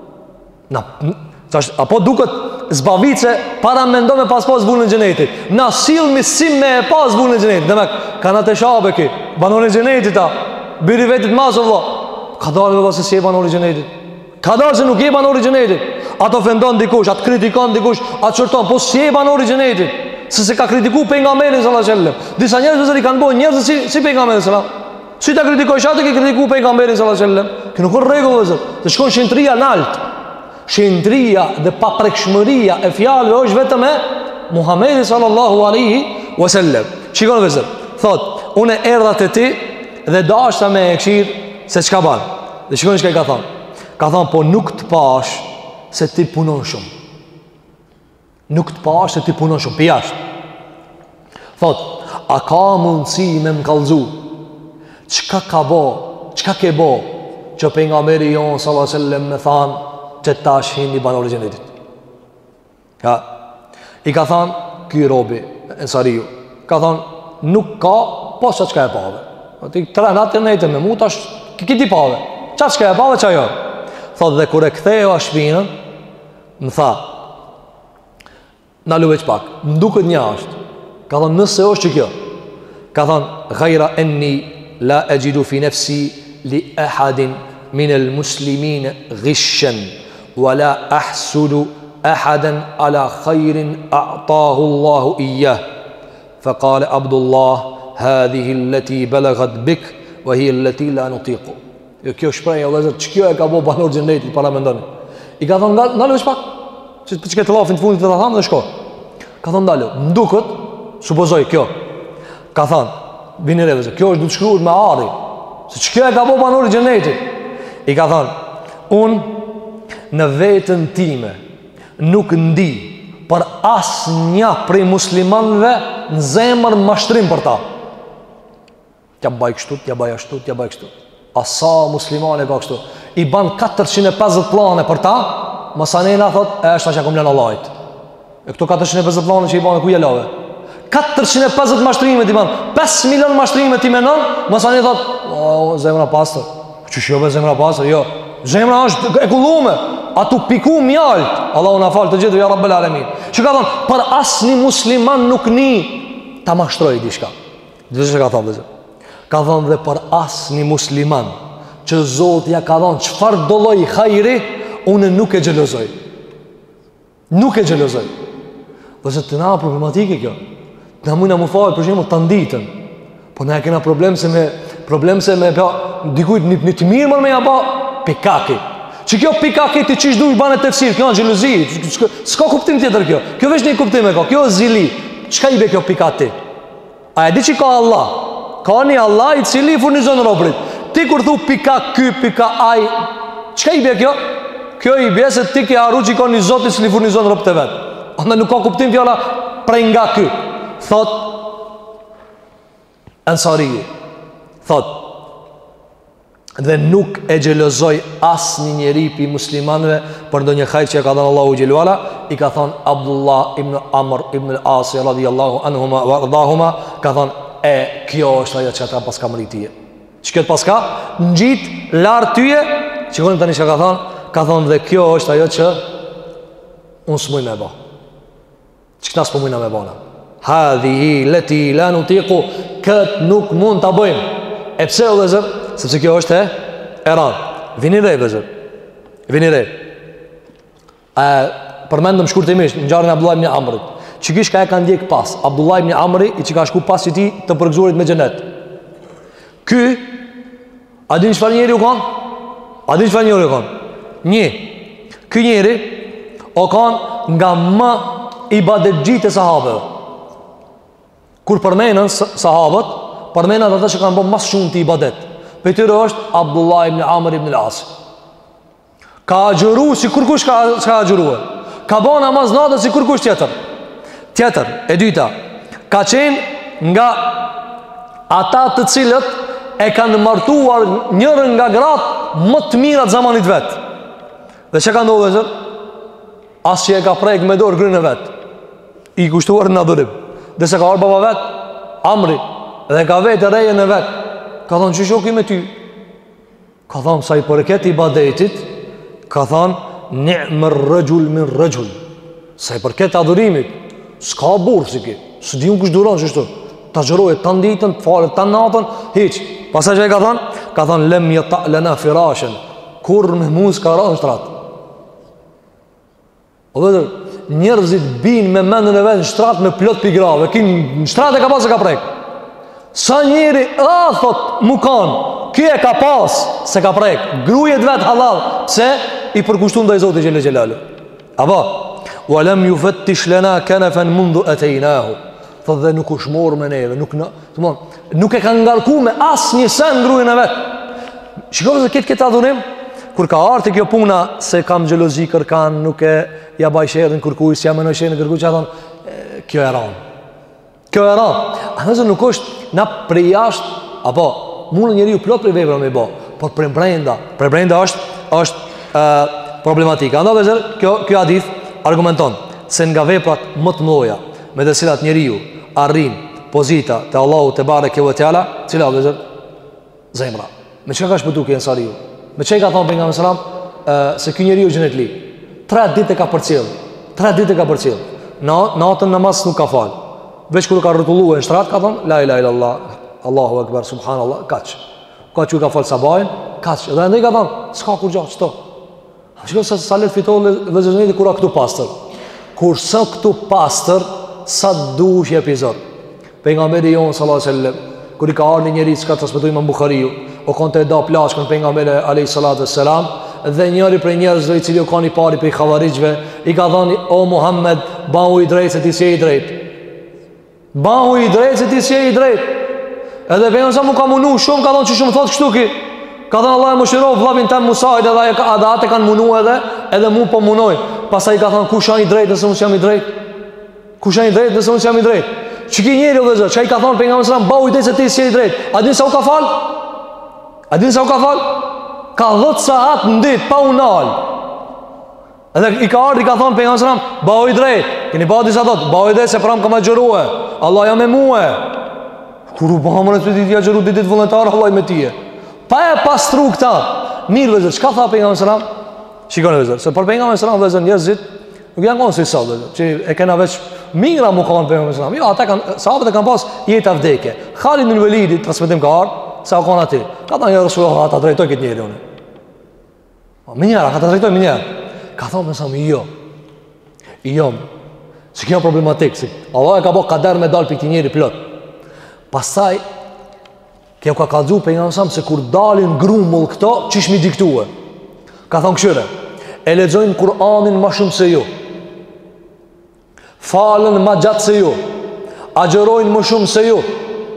apo duket zbavice para me ndo me pas vullën e gjenetit na sil me sim me e pas vullën e gjenetit dhe me kana të shabe ki banor e gjenetit ta biri vetit masë vla ka dalë dhe se si e banor e gjenetit ka dalë se nuk e banor e gjenetit ato ofendon dikush, atë kritikon dikush atë qërton, po si e banor e gjenetit se ka kritiku pejgamberin sallallahu alaihi wasallam. Disa njerëz që kanë bën njerëz si pejgamberi sallallahu alaihi wasallam. Si ta kritikojsh atë që kritiku pejgamberin sallallahu alaihi wasallam? Që nuk ka rregull vëzë. Të shkon shëntria lart. Shëntria dhe paprekshmëria e fjalëve është vetëm e Muhamedit sallallahu alaihi wasallam. Shikon vëzë. Thot, unë erdha te ti dhe dashta me këshir se çka bën. Dhe shikoni çka i ka thënë. Ka thënë po nuk të pash se ti punon shumë. Nuk të pash se ti punon shumë për jashtë. Thot, a ka mundësi me më kallëzu çka ka bo, çka ke bo që pejgamberi jon sallallahu alaihi wasallam me thanë që tash hini banor gjenetit. I ka thanë ky robi Ensariu, ka thanë nuk ka posa çka e pave. Ti 3 natë nejtë me mu tash kiti pave. Çka e pave çajo. Thot dhe kur e ktheu shpinën, më tha na luveç pak, më duket një ashtë. Ka thonë nëse është që kjo. Ka thonë gajra enni la e gjidu fi nefsi li ahadin min el muslimin ghishen wa la ahsulu ahadan ala khajrin a'tahu Allahu ijah. Fa kale Abdullah hadhihi allati balagat bik wa hi allati la nutiku. Kjo shprejnë o lezër që kjo e ka bo banor gjendetit para me ndoni. I ka thonë na luveç pak që këtë lafin të fundit të të thamë dhe shko. Ka thonë dalë, mdukët, supozoj kjo. Ka thonë, bini revëzë, kjo është du të shkruar me ari. Se që kjo e ka bo banori gjenetit. I ka thonë, unë në vetën time nuk ndi për asë një prej muslimanve në zemër mashtrim për ta. Tja baj kështu, tja baj ashtu, tja baj kështu. Asa muslimane ka kështu. I ban 450 plane për ta, Masanena thot, e është ta që akum lënë Allahit. E këto 450 plane që i banë ku jelove. 450 mashtrime ti ban, 5 milion mashtrime ti menon, masani thot, o, zemra pastër. Që shjove zemra pastër? Jo. Zemra është e kullume. A tu piku mjalt. Allahu na falë të gjithë, ja Rabbel Alamin. Që ka thonë, për asni musliman nuk ni ta mashtroj dishka. Dhe që ka thonë dhe zë? Ka thonë dhe për asni musliman që Zotja ka thonë qëfar dolloj hajri, unë nuk e gjelozoj. Nuk e gjelozoj. Dhe se të na problematike kjo. Të na mujna mu falë, për shemë të nditën. Po na e kena problem se me pa, dikujt një të mirë mërë me ja pa pikaki. Që kjo pikaki ti qish du i banet tefsir, kjo në gjelozi, s'ka kuptim tjetër kjo. Kjo vesh një kuptim e ka, kjo është zili. Qka i be kjo pikati? A e di që ka Allah? Ka një Allah i cili i furnizon robrit. Ti kur thu pika ky, pika aj, qka i be kjo? Kjo i be se ti ke arru që i ka një Zot i cili furnizon robrit e vetë. Andë nuk ka kuptim fjala prej nga ky. Thot Ansariji, thot, dhe nuk e gjelozoj as një njeri pi muslimanve për do një hajt që ka dhënë Allahu Gjelluala, i ka thonë Abdullah ibn Amr ibn al-Asi radiallahu anhuma wa ardahuma, ka thonë, kjo është ajo që ata paska mëritije. Që këtë paska në gjitë lartë tyje, që kënë të një që ka thonë dhe kjo është ajo që unë së mujnë me ba. Që këta së mujnë me bana. Hadhi leti la nutiku, këtë nuk mund të bëjmë. E pse o dhe zërë? Sepse kjo është e ranë. Vini rej, vëzër. Vini rej. Përmendëm shkurtimisht në gjarën e Abdullah ibn Amrit. Që kish ka e ka ndjek pas. Abdullah ibn Amri i që ka shku pas që ti të përgzurit me xhenet. Ky, a din çfarë njeri u kanë? A din çfarë njeri u kanë? Një. Ky njeri o kanë nga më ibadetxhit e sahabëve. Kur përmenën sahabët, përmenën ata që kanë bërë mas shumë të ibadet. Për tyre është Abdullah ibn Amr ibn al-As. Ka agjëru si kurkush ka agjëru. Ka bërë namaz natë si kurkush tjetër. Tjetër, e dyta, ka qenë nga ata të cilët e kanë martuar njërën nga gratë më të mirat zamanit vetë. Dhe që ka ndodhë dhe zërë? Asë që e ka prejkë me dorë grynë e vetë, i kushtuar në adhurim. Dhe se ka orë baba vetë, Amri, dhe ka vetë e rejën e vetë. Ka thonë, që shoki me ty? Ka thonë, sa i përket i badetit, ka thonë, ni'më rëgjull min rëgjull. Sa i përket adhurimit, s'ka burë si ki, së di unë kush duron që shtu, ta gjërojë të nditën, të falet të natën, hiq. Pasaj që e ka thonë, lem jeta lena firashen, kur me muz ka ra në shtratë. O dhe dhe, njerëzit bin me mendën e vetë në shtratë me plot pigrave, në shtratë e ka pas e ka prejkë. Sa njeri, thot, mu kanë, kjo e ka pas se ka prejkë, grujet vetë halal, pse i përkushtun dhe i Zotë i Gjellë Gjellalu. Apo, walem ju fettish lena kenefen mundu e tejnahu. Thot dhe nuk u shmorë me neve, nuk e ka ngarku me asë një sen grujen e vetë. Shikove se këtë adhurim, kur ka arti kjo puna se kam gjelozi kërkan, nuk e ja baj shërën kërkuj, si ja menoj shërën kërkuj, që a thonë, kjo e ranë. Kjo e ranë. A nëse nuk është na prijasht, apo, mundë njeri u plot për i vejvra me bo, por për brenda është problematika. Ando dhe zërë, kjo hadith argumenton se nga veprat më të mloja, me dhe cilat njeri ju arrin pozita të Allahu të bare kjo e tjala, cila dhe zërë, zemra. Me që ka shpëtu kjo nësari ju? Me që i ka thonë për nga mësëram, se kjo njeri ju gjenet li? 3 ditë e ka përcil. Natën namaz nuk ka falë. Veç kërë ka rëtullu e në shtrat, ka thonë, la ilaha illallah, Allahu akbar, subhanallah, kaq. Ka që ka falë sabajn, kaq. Dhe ndë i ka thonë, s'ka kur gjatë, qëto. Shko se sa let fitohë dhe zëzëniti kura këtu pastër. Kur së këtu pastër, sa dush je epizod. Për nga meri jonë, sallallahu sallam, kër i ka arë një njeri që ka të smetu imam Bukhariu, o konë të eda plashkën për nga meri a.s. Dhe njëri për njerëzve i cili o ka një pari për i khavarijgjve, i ka thoni, o Muhammed, bahu i drejt se ti si e i drejt. Bahu i drejt se ti si e i drejt. Edhe për nësa mu ka munu shumë, ka thonë që shumë thotë kështu ki. Ka thonë Allah e më shiro, vlavin tem Musajt edhe ate kanë munu edhe mu po munojnë. Pasaj ka thonë, kusha i drejt nëse unë që jam i drejt? Kusha i drejt nëse unë që jam i drejt? Që ki njeri o dhe zë, që i ka thonë për nga mësëram, bahu i drejt se ti si e i drejt. A din sa u ka falë? A din sa u ka falë? Ka 10 saat në ditë, pa unal. Edhe i ka ardhur i ka thonë pejgamberi sallallahu alajhi wasallam, "Bao i drejt." Keni pa disa thot, "Bao i drejt se pram kam xherue. Allah jam me mua." Kur u bëmën se ditë xheru ditë vullnetar Allah me tije. Pa e pastru këta. Mirë vëzër, çka tha pejgamberi sallallahu alajhi wasallam? Shikoni vëzër, se për pejgamberin sallallahu alajhi wasallam njerëzit nuk janë konsi sa vëzër, që e kanë veç mira mu kanë pejgamberin sallallahu alajhi wasallam. Jo, ata kanë sahabët e kanë pas jetë vdekje. Khalid ibn Walid transmetim ka ardhur sa u kanë aty. Ka thënë ja Rasulullah, ata drejtoj këtë njeri unë. Minjara, ata drejtoj minjar. Ka thonë sa jo. Jo. Si kjo problematik si. Allah e ka bërë kader me dal pikë njeri plot. Pastaj kjo ka kallzu pejgamberi sallallahu alajhi wasallam se kur dalin grumull këto, çish mi diktue. Ka thonë këshire, e lexojnë Kur'anin ma shumë se ju, falën ma gjatë se ju, agjerojnë më shumë se ju.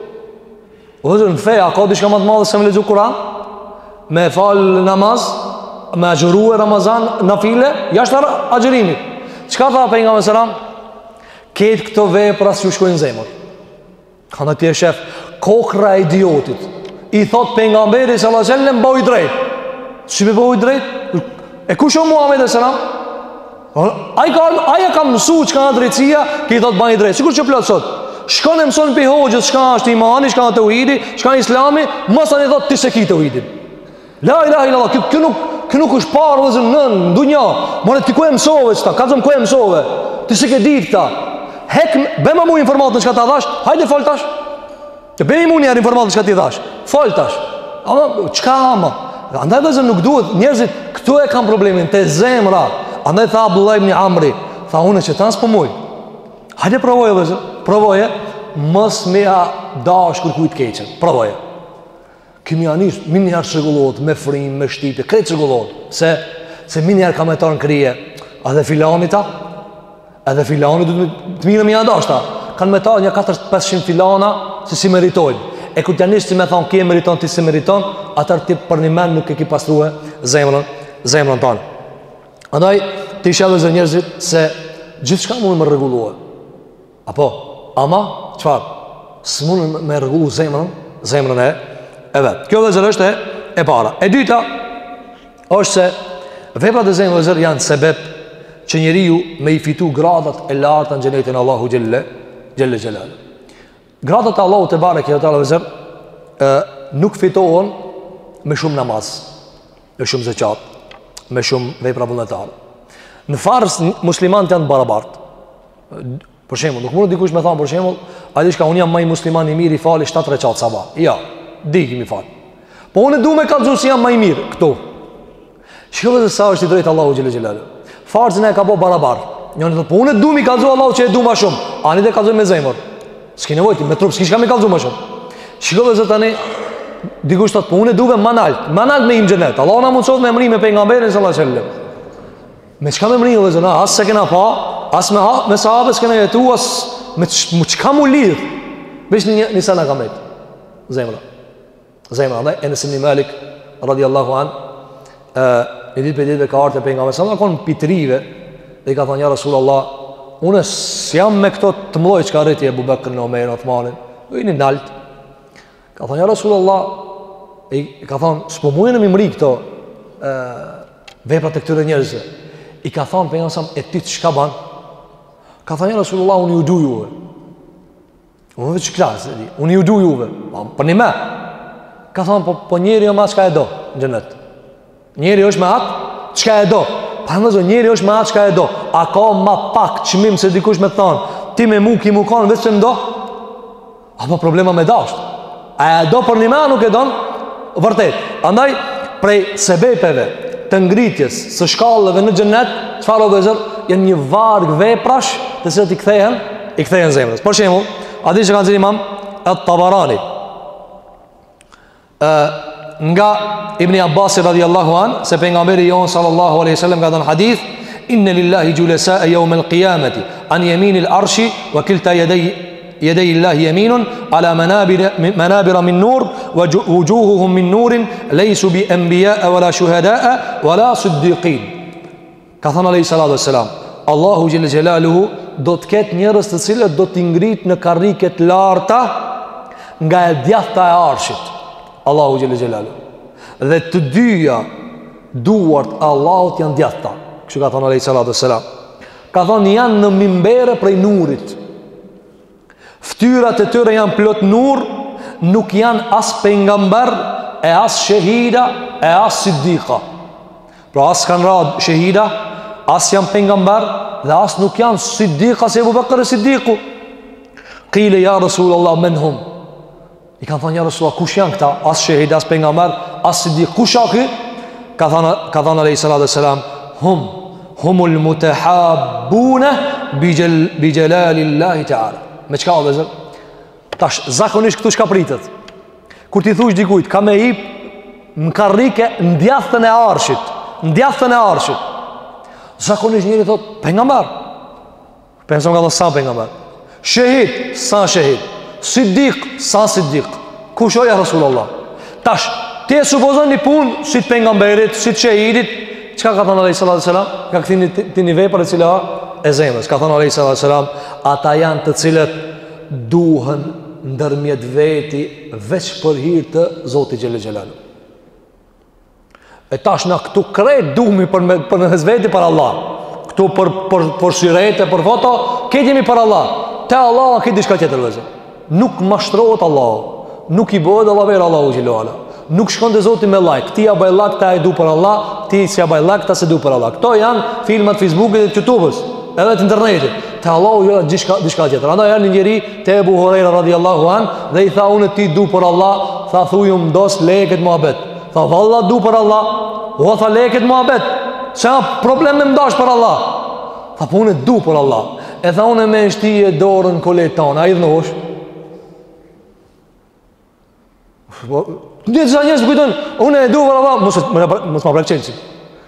Vëzër, në feja, ka dishka ma të madhe se me lexu Kur'an? Me falë namaz, me agjeru e Ramazan në file, jashtë agjerimit. Qka tha pejgamberi sallallahu alajhi wasallam? Ketë këto vepra s'ju shkojnë zemër. Ka në tje shef, kokra e idiotit. I thot pejgamberi sallallahu alajhi wasallam, "Bëu i drejt." Si me bëu i drejt? E kush o Muhammed e selam? Aja ka mësu që ka në drejtësia, ki i thot bëj i drejt. Sikur që plot sot, shkon e mëson për hoxhës, shka është imani, shka në të uhidi, shka në islami, mësën i thot ti se ki të uhidin. La ilaha illallah, kjo nuk është parë vëzën në dunja. Mone ti ku e mësove qëta, ka zëmë ku e mësove, ti se ke ditë këta. Hek, bema mu informatën që ka ta dhash, hajde fol tash. Bemi mu njerë informatën që ka ti dhash, fol tash. Ama, qka ama? Andaj vëzën nuk duhet, njerëzit këtu e kam problemin, te zemra. Andaj tha Abdullah ibn Amri, tha une që ta s'pëmuj. Hajde provoje vëzën, provoje, mës me a dash kërkujt keqen, provoje. Kimi anisht, min njerë shregullohet, me frim, me shtipje, kretë shregullohet. Se min njerë ka me ta në krije, edhe filani ta, edhe filani du të mire mi a dash ta. Kanë me ta një 400-500 filana, se si meritojnë. E kur t'janisht si me thonë, kje meriton, ti si meriton, atër ti për një men nuk e ki pasruhe zemrën tonë. Andaj, ti sheve zë njerëzit se gjithë shka mund me regulluhe. Apo, ama, qëfar? Së mund me regullu zemrën e vetë. Kjo dhe zërë është e para. E dyta, është se veprat e zemrën dhe zërë janë sebeb që njeriu me i fitu gradat e larta në gjenetin Allahu Gjelle Gjelal. Gradat e Allahu të barek e të vëzër nuk fitohen me shumë namaz, me shumë zeqat, me shumë vepra vullnetare. Në farës muslimanët janë barabartë. Për shembull, nuk mund dikush me thonë për shembull, a di shka unë jam më i musliman i mirë i fali 7 reqat sabah. Ja, di kimi fal. Po unë du me kallëzu si jam më i mirë këtu. Shikoj se sa është i drejtë Allahu Gjelle Gjelalu. Farzën e ka po barabartë. Njëri thotë, po unë du mi kallëzu Allahu që e du më shumë. Ani dhe kallëzoj me zemër. S'ki nevojti, me trup, s'ki shka me kallëzu më shumë. Shikoj se tani dikush thotë, po unë duve manalt me im xhenet. Allahu na mundsot me emrin me pejgamberin sallallahu alajhi wasallam. Me çka me emrin vëllezër, as se kena pa, as me sahabës kena jetu, as me çka mu lidh. Veç një sana kamet. Zemra. Dhe Enes ibn Malik radiyallahu an, një ditë për ditë ka ardhur pejgamberi sallallahu alajhi wasallam pitrive dhe i ka thënë ja Rasulullah, unë s'jam me këto të mëlloj që ka rriti Ebu Bekrin, Omerin, Othmanin, një nalt. Ka thonë, ja Rasulullah, i ka thonë, s'po mujën e mimri këto veprat e këtyre njerëzve. I ka thonë, për nga nësam, e ti të shka ban? Ka thonë, ja Rasulullah, unë ju du juve. Unë veç klasë, unë ju du juve. Për një me. Ka thonë, po njeri jo ma qka e do, në gjennet. Njeri është me atë, qka e do. Pa në zë, njeri është me atë, qka e do. A ka ma pak qmim se dikush me thonë, ti me mu, ki mu kanë, veç se më do? Apo problema me dashtë. A e do për një me, nuk e donë? Vërtet. Andaj, prej sebepeve të ngritjes së shkallëve në gjennet, qëfar o vezër, janë një vargë veprash të se të i kthehen zemrës. Për shemull, adi që kanë zirë imam At-Tabarani, nga Ibni Abbasi radiallahu an, se pejgamberi jon sallallahu aleyhi sallam ka dhënë hadith, inne lillahi gjulesa e jaume l'qiyameti, an jeminil arshi, wa kilta يدي الله يمين على منابر من نور ووجوههم من نور ليسوا بأنبياء ولا شهداء ولا صديقين. Ka thënë alayhi salatu wassalam, Allahu Jelle Jelaluhu do të ketë njerëz të cilët do t'i ngrit në karriket larta nga e djathta e arshit. Allahu Jelle Jelaluhu. Dhe të dyja duart Allahut janë djathta. Kështu ka thonë alayhi salatu wassalam. Ka thonë janë në mimbere prej nurit. Ftyrat e tyre janë plot nur, nuk janë as pejgamber, e as shahida, e as siddiqa. Pra as kanë radhë shahida, as janë pejgamber dhe as nuk janë siddiqa se Abu Bakr Siddiqu. Qile ya Rasulullah men hum? I kanë thonë ja Rasulullah, kush janë këta? As shahida, as pejgamber, as siddiq. Kush janë këta? Ka thonë alayhi salatu wassalam, humul mutahabbuna bi jalalillahi ta'ala. Me çka o vëzër? Tash zakonisht këtu çka pritet? Kur ti thush dikujt, ka me hip në karrike në djathtën e arshit. Në djathtën e arshit. Zakonisht njëri thot, pejgamber. Penson ka sa pejgamber. Shahid, sa shahid. Siddiq, sa siddiq. Kush o ja Rasulullah? Tash, ti e supozon një punë si të pejgamberit, si të shahidit. Çka ka thënë alayhi salatu wasalam? Ka këthin ti një vepër e cila e zemrës. Ka thënë alayhi salatu wasalam, ata janë të cilët duhen ndërmjet veti veç për hir të Zotit xhelel xhelalu. E tash na këtu krejt duhemi për në veti për Allah. Këtu për shirete, për foto, këtë jemi për Allah. Te Allah këtë diçka tjetër vëzë. Nuk mashtrohet Allah. Nuk i bëhet Allah ver Allahu xhelalu ala. Nuk shkon te Zoti me like. Ti ja bëj like, ta e du për Allah, ti si ja bëj like, ta se du për Allah. Këto janë filmat Facebookit dhe YouTubes, edhe të internetit. Te Allahu jo diçka tjetër. Andaj janë një njeri te Abu Huraira radhiyallahu an dhe i tha unë ti du për Allah, tha thuju mdos leket muhabet. Tha valla du për Allah, u tha leket muhabet. Çka problem me mdash për Allah? Tha po unë du për Allah. E tha unë me shtije dorën kolet ton, ai dhnosh. Një të njerëz kujton, unë e du për Allah, mos ma prek qelësi.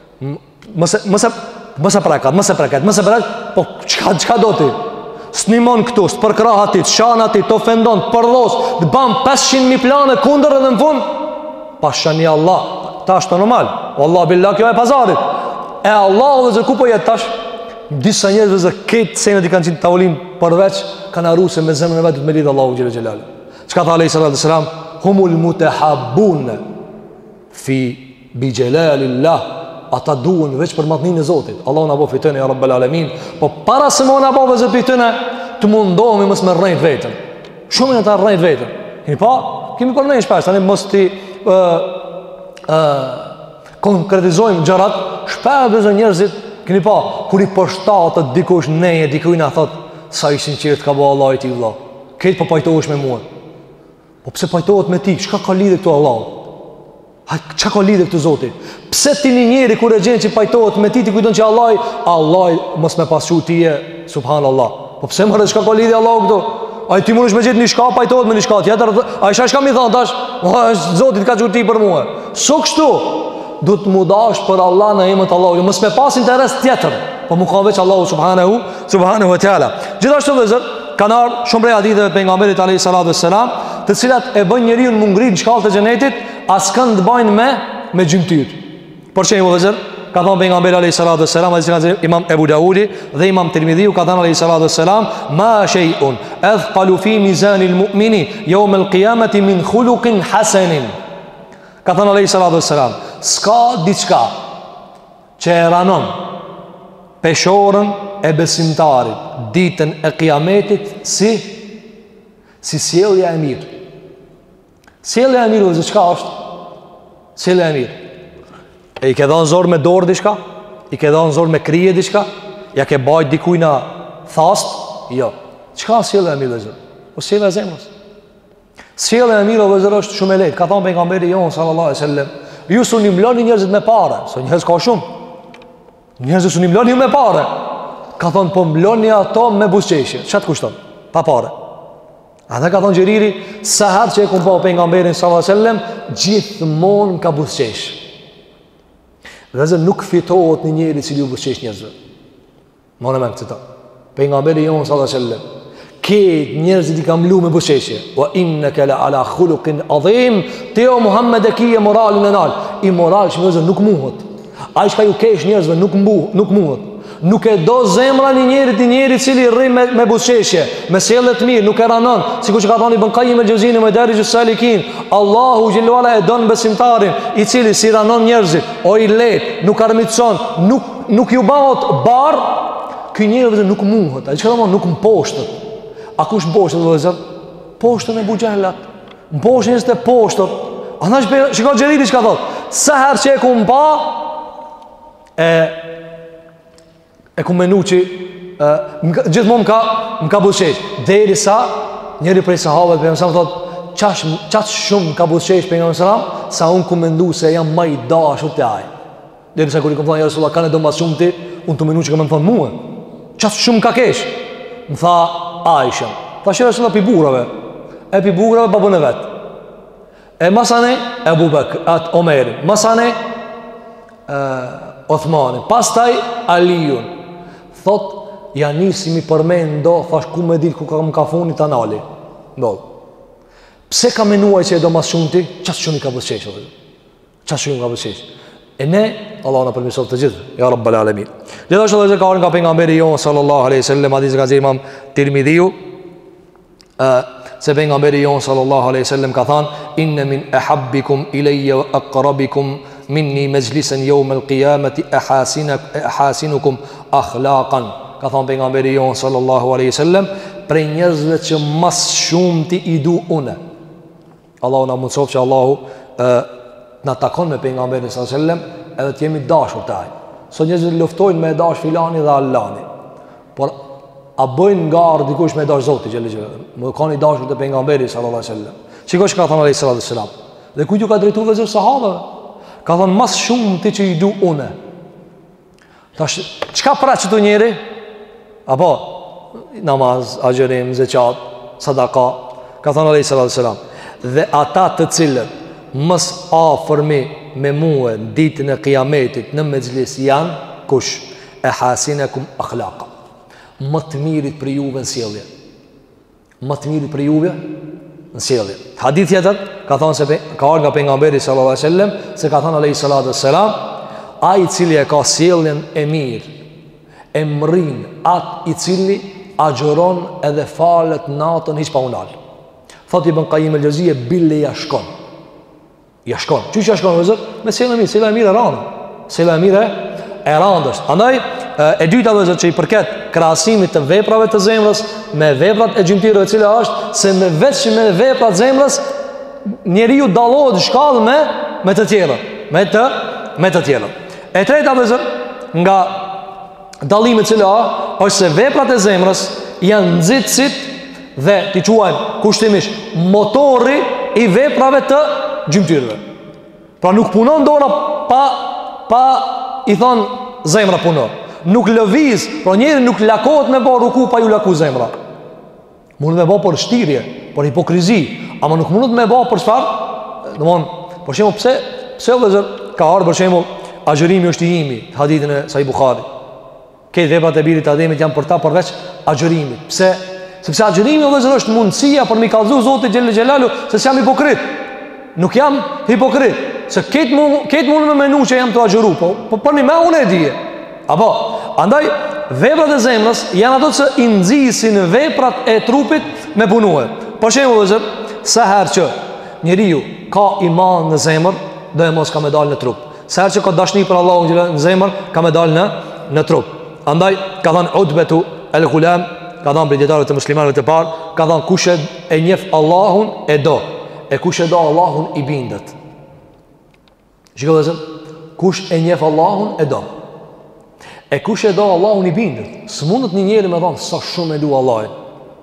Mos e preket, po çka do ti? Snimon këtu, s'përkrah atit, shan atit, të ofendon, të përdos, të ban 500.000 plane kundër edhe në fund. Pashani Allah, tash të normal. Wallah billah, kjo e pazarit. E Allah dhe zë ku po jetë tash? Disa njerëz dhe zë këtë senet i kanë qenë tavolin përveç, kanë arruse me zemrën e vetë me lidhë Allahu xhelel xhelal. Çka tha alayhi salatu wassalam? Humul mutahabbun fi bi jalalillah. Ata duhen veç për madhnin e Zotit. Allahu na bëf fitën ya rabbal alamin. Po para se më na bëf vetë fitën, të mundohemi mos me rrejt vetën. Shumë në ta rrejt vetën. Keni pa? Kemi përmendur shpesh tani mos ti konkretizojmë gjërat. Shpesh bëjnë njerëzit, keni pa, kur i poshtatet dikush neje, dikujt na thot sa i sinqert ka bëu Allahu ti vëlla. Këtë po pajtohesh me mua. Po pse pajtohet me ti? Çka ka lidhje këtu Allahu? Çka ka lidhje këtu Zoti? Pse ti një njeri kur e gjen që pajtohet me ti kujton që Allah mos më pashu ti subhanallah. Po pse më çka ka lidhje Allahu këtu? Ai ti mundesh me gjet një shka pajtohet me një shka tjetër. Ai çka më thon tash? Zoti ka thur ti për mua. So kështu. Do të mu dash për Allah në emër të Allahut. Mos më pas interes tjetër. Po më ka veç Allahu subhanahu wa taala. Gjithashtu vëzër kanë ardhur shumë prej haditheve të pejgamberit alayhi salatu wassalam, të cilat e bën njeriu në ngrit në shkallët e xhenetit, askën të bajnë me gjymtyr. Për shembull vëzër, ka thënë pejgamberi alayhi salatu wassalam, Imam Abu Daudi dhe Imam Tirmidhiu ka thënë alayhi salatu wassalam, ma shay'un athqalu fi mizan al-mu'mini yawm al-qiyamati min khuluqin hasanin. Ka thënë alayhi salatu wassalam, s'ka diçka që e ranon peshorën e besimtarit ditën e kiametit si sjellja e mirë. Sjellja e mirë ose çka është? Sjellja e mirë. E i ke dhënë zor me dorë diçka? I ke dhënë zor me krije diçka? Ja ke bajt dikujt na thast? Jo. Çka sjellja e mirë? O sjellja e zemrës. Sjellja e mirë është shumë e lehtë. Ka thënë pejgamberi jon sallallahu alaihi wasallam, ju suni mloni njerëzit me parë, se njerëz ka shumë. Njerëzit suni mloni me parë. Ka thonë po mloni ato me buzëqeshje. Çfarë kushton? Pa parë. Ata ka thonë Xheriri, sa herë që e kum pa pejgamberin sallallahu alajhi wasallam, gjithmonë ka buzëqesh. Dhe nuk fitohet një njeri i cili u buzëqesh njerëzve. Mone me këtë. Pejgamberi jon sallallahu alajhi wasallam, këtë njerëzit i ka mlu me buzëqeshje. Wa innaka la ala khuluqin adhim. Ti o Muhammed e kije moralin e nal. I moral që njerëzve nuk muhet. Ai që ju kesh njerëzve nuk muhet. Nuk e do zemra një njeri cili rri me buzëqeshje, me sjellje të mirë, nuk e ranon, sikur që ka thënë Ibn Qayyim el-Jawzini me Darijus Salikin, Allahu xhallahu ala e don besimtarin i cili si ranon njerëzit, o i lehtë, nuk armiqson, nuk ju bëhet bar, ky njeri nuk muhet. Ai çka thonë nuk mposhtet. A kush mposhtet vëllazër? Poshtën e Buxhelat. Mposhtën është e poshtër. Andaj shikoj Xherili çka thot. Sa herë që e kum pa e kum menuçi gjithmonë m'ka buçesh. Derisa njëri prej sahabëve pejgamberi thot çaç shumë ka buçesh pejgamberi sa un kum mendu se jam më i dashur te ai. Derisa kur i kum thonë ja Resulullah kanë do më shumë ti, un të menuçi që më thon mua. Çaç shumë ka kesh. Më tha Aisha. Tash Resulullah pi burrave. E pi burrave babën e vet. E masane Abu Bakr, Omer, masane Othmani, pastaj Aliun. Thot ja nisi mi përmendo, thash ku me dit ku ka më ka funi të anali. Ndodh. Pse ka menuaj që e do mas shumë ti? Qasë shumë i ka bësqesh? Qasë shumë i ka bësqesh? E ne, Allah në përmisov të gjithë, ja Rabbal Alamin. Gjithashtu dhe zë ka orën ka pejgamberi jonë sallallahu aleyhi sallam, hadith ka zirë imam Tirmidhiu, se pejgamberi jonë sallallahu aleyhi sallam ka thanë, inne min ahabbikum ilayya wa aqrabikum minni mezlisen yawm al-qiyamati ahasinukum akhlaqan. Ka thanë pejgamberi jonë sallallahu aleyhi sallam, prej njerëzve që mas shumë ti i du une. Allahu na mundsof që Allahu na takon me pejgamberin sallallahu aleyhi sallam, edhe të jemi dashur të ai. Sot njerëzit luftojnë me dash filani dhe allani, por a bëjnë ngarë dikush me dash Zoti xhelel xhelal. Më kanë i dashur te pejgamberi sallallahu alaihi wasallam. Çikosh ka thënë alaihi salatu wasalam. Dhe kujt ju ka drejtuar vezë sahabëve? Ka thënë mas shumë ti që i du une. Tash çka pra çdo njeri? Apo namaz, agjerim, zeqat, sadaka. Ka thënë alaihi salatu wasalam. Dhe ata të cilët mës afërmi me mua ditën e kiametit në mezhlis janë kush? E hasinekum akhlaqa. Më të mirit për juve në sjellje. Më të mirit për juve në sjellje. Hadith tjetër ka thënë se ka ardhur nga pejgamberi sallallahu alaihi wasallam se ka thënë alaihi salatu wassalam, ai i cili e ka sjelljen e mirë, e mrin atë i cili agjeron edhe falet natën hiç pa unal. Thot Ibn Qayyim el-Juzeyy bille ja shkon. Ja shkon. Çuçi ja shkon vëzë? Me sjellje mirë, sjellja e mirë e randë. Sjellja e mirë e randës. Andaj e dyta vëzë që i përket krahasimit të veprave të zemrës me veprat e gjymtyrëve, e cila është se me vetëm me veprat e zemrës njeriu dallohet shkallë me të tjera, me të tjera. E treta vëzë nga dallimi i cila është se veprat e zemrës janë nxitësit dhe ti quajmë kushtimisht motori i veprave të gjymtyrëve. Pra nuk punon dora pa i thon zemra punon. Nuk lëviz, pra njeri nuk lakohet me bë ruku pa ju laku zemra. Mund me bë për shtirje, për hipokrizi, ama nuk mund me bë për çfarë? Domthon, për shembull pse vëzër ka ardhur për shembull agjërimi është i imi, hadithin e Sahih Buhari. Këtë veprat e birit Ademit janë për ta përveç agjërimit. Pse? Sepse agjërimi vëzër është mundësia për mi kallëzu Zotit xhelel xhelalu se jam hipokrit. Nuk jam hipokrit, se këtë mund me menu që jam të agjëru, po për një me unë e dije. Apo, andaj, veprat e zemrës janë ato që i nxisin veprat e trupit me punue. Për shembull vëzër, sa herë që njeriu ka iman në zemër, do e mos ka me dalë në trup. Sa herë që ka dashni për Allahun në zemër, ka me dalë në trup. Andaj, ka thënë Utbetu el-Ghulam, ka thënë predikatorët e muslimanëve të parë, ka thënë kush e njeh Allahun e do, e kush e do Allahun i bindet. Shikoj vëzër, kush e njeh Allahun e do. E kush e do Allahun i bindet. Së mundët një njeri me thonë sa shumë e du Allahin.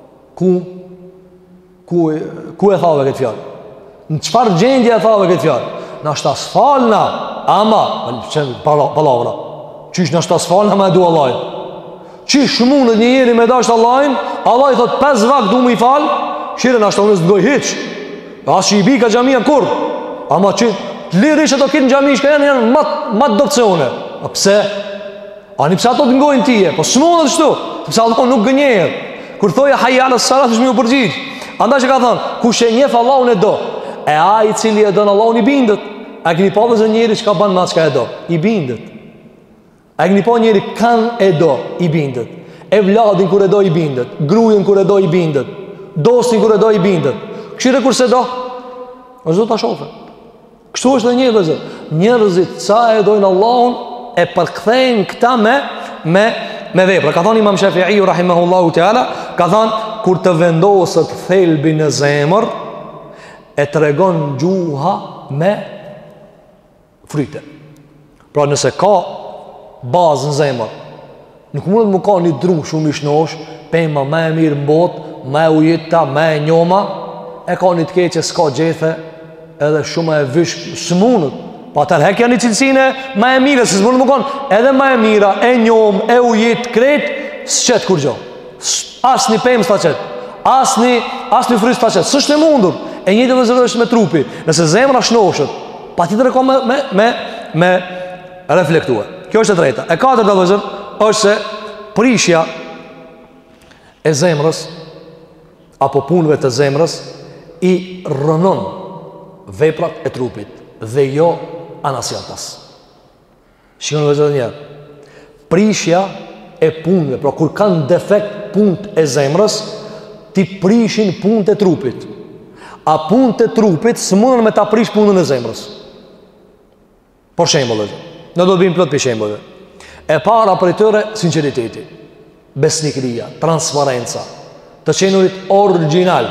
Ku e thave këtë fjallë? Në qëfar gjendje e thave këtë fjallë? Në ashtë asfalna, ama palavra, qysh në ashtë asfalna me e du Allahin? Qysh mundët një njeri me dashtë Allahin? Allah i thot 5 vakt du më i falë, shire në ashtë unës të goj hiq. Asë që i bika gjamia kur, ama që liri që të kitë në gjami shka janë matë dopcione. A pse? Ani pse ato të ngojnë tije? Po së mundët shtu, pëse Allah nuk gënjehet. Kur thoja hayya ala salat është mi u përgjigj. Andaj që ka thënë, kush e njeh Allahun e do, e ai i cili e don Allahun i bindet. A keni pa vëzë njëri që ka ban mas ka e do, i bindet. A keni pa njëri kan e do, i bindet. E vladin kur e do i bindet, grujen kur e do i bindet, dosin kur e do i bindet. Këshire kur se do, është do të shofe. Kështu është dhe një vëzë. Njerëzit sa e dojnë Allahun, e përkthejnë këta me vepra. Ka thonë Imam Shafi'i rahimahullahu teala, ka thonë kur të vendoset thelbi në zemër, e tregon gjuha me fryte. Pra nëse ka bazë në zemër, nuk mundet më ka një drum shumë i shnosh, pema me e mirë mbot, me ujita, me e njoma, e ka një të keqe s'ka gjethe, edhe shumë e vysh, së mundët. Pa të hekja një cilësine me e mire, se së mundet më konë, edhe me e mira, e njom, e ujit, kret, s'qetë kur gjo. As një pemë s'ta qetë, as një frys s'ta qetë, s'është e mundur. E njëtë dhe zërë është me trupi. Nëse zemra shnoshët, pa ti të reko me reflektue. Kjo është e drejta. E katërta dhe zërë është se prishja e zemrës, apo punëve të zemrës, i rënon veprat e trupit dhe jo anasjatas. Shikon dhe zërë njerë. Prishja e punëve, pra kur kanë defekt punët e zemrës, ti prishin punët e trupit. A punët e trupit së mundën me ta prish punën e zemrës. Por shembull, ne do të bëjmë plot për shembull. E para për tëre sinqeriteti, besnikëria, transparenca, të qenurit original.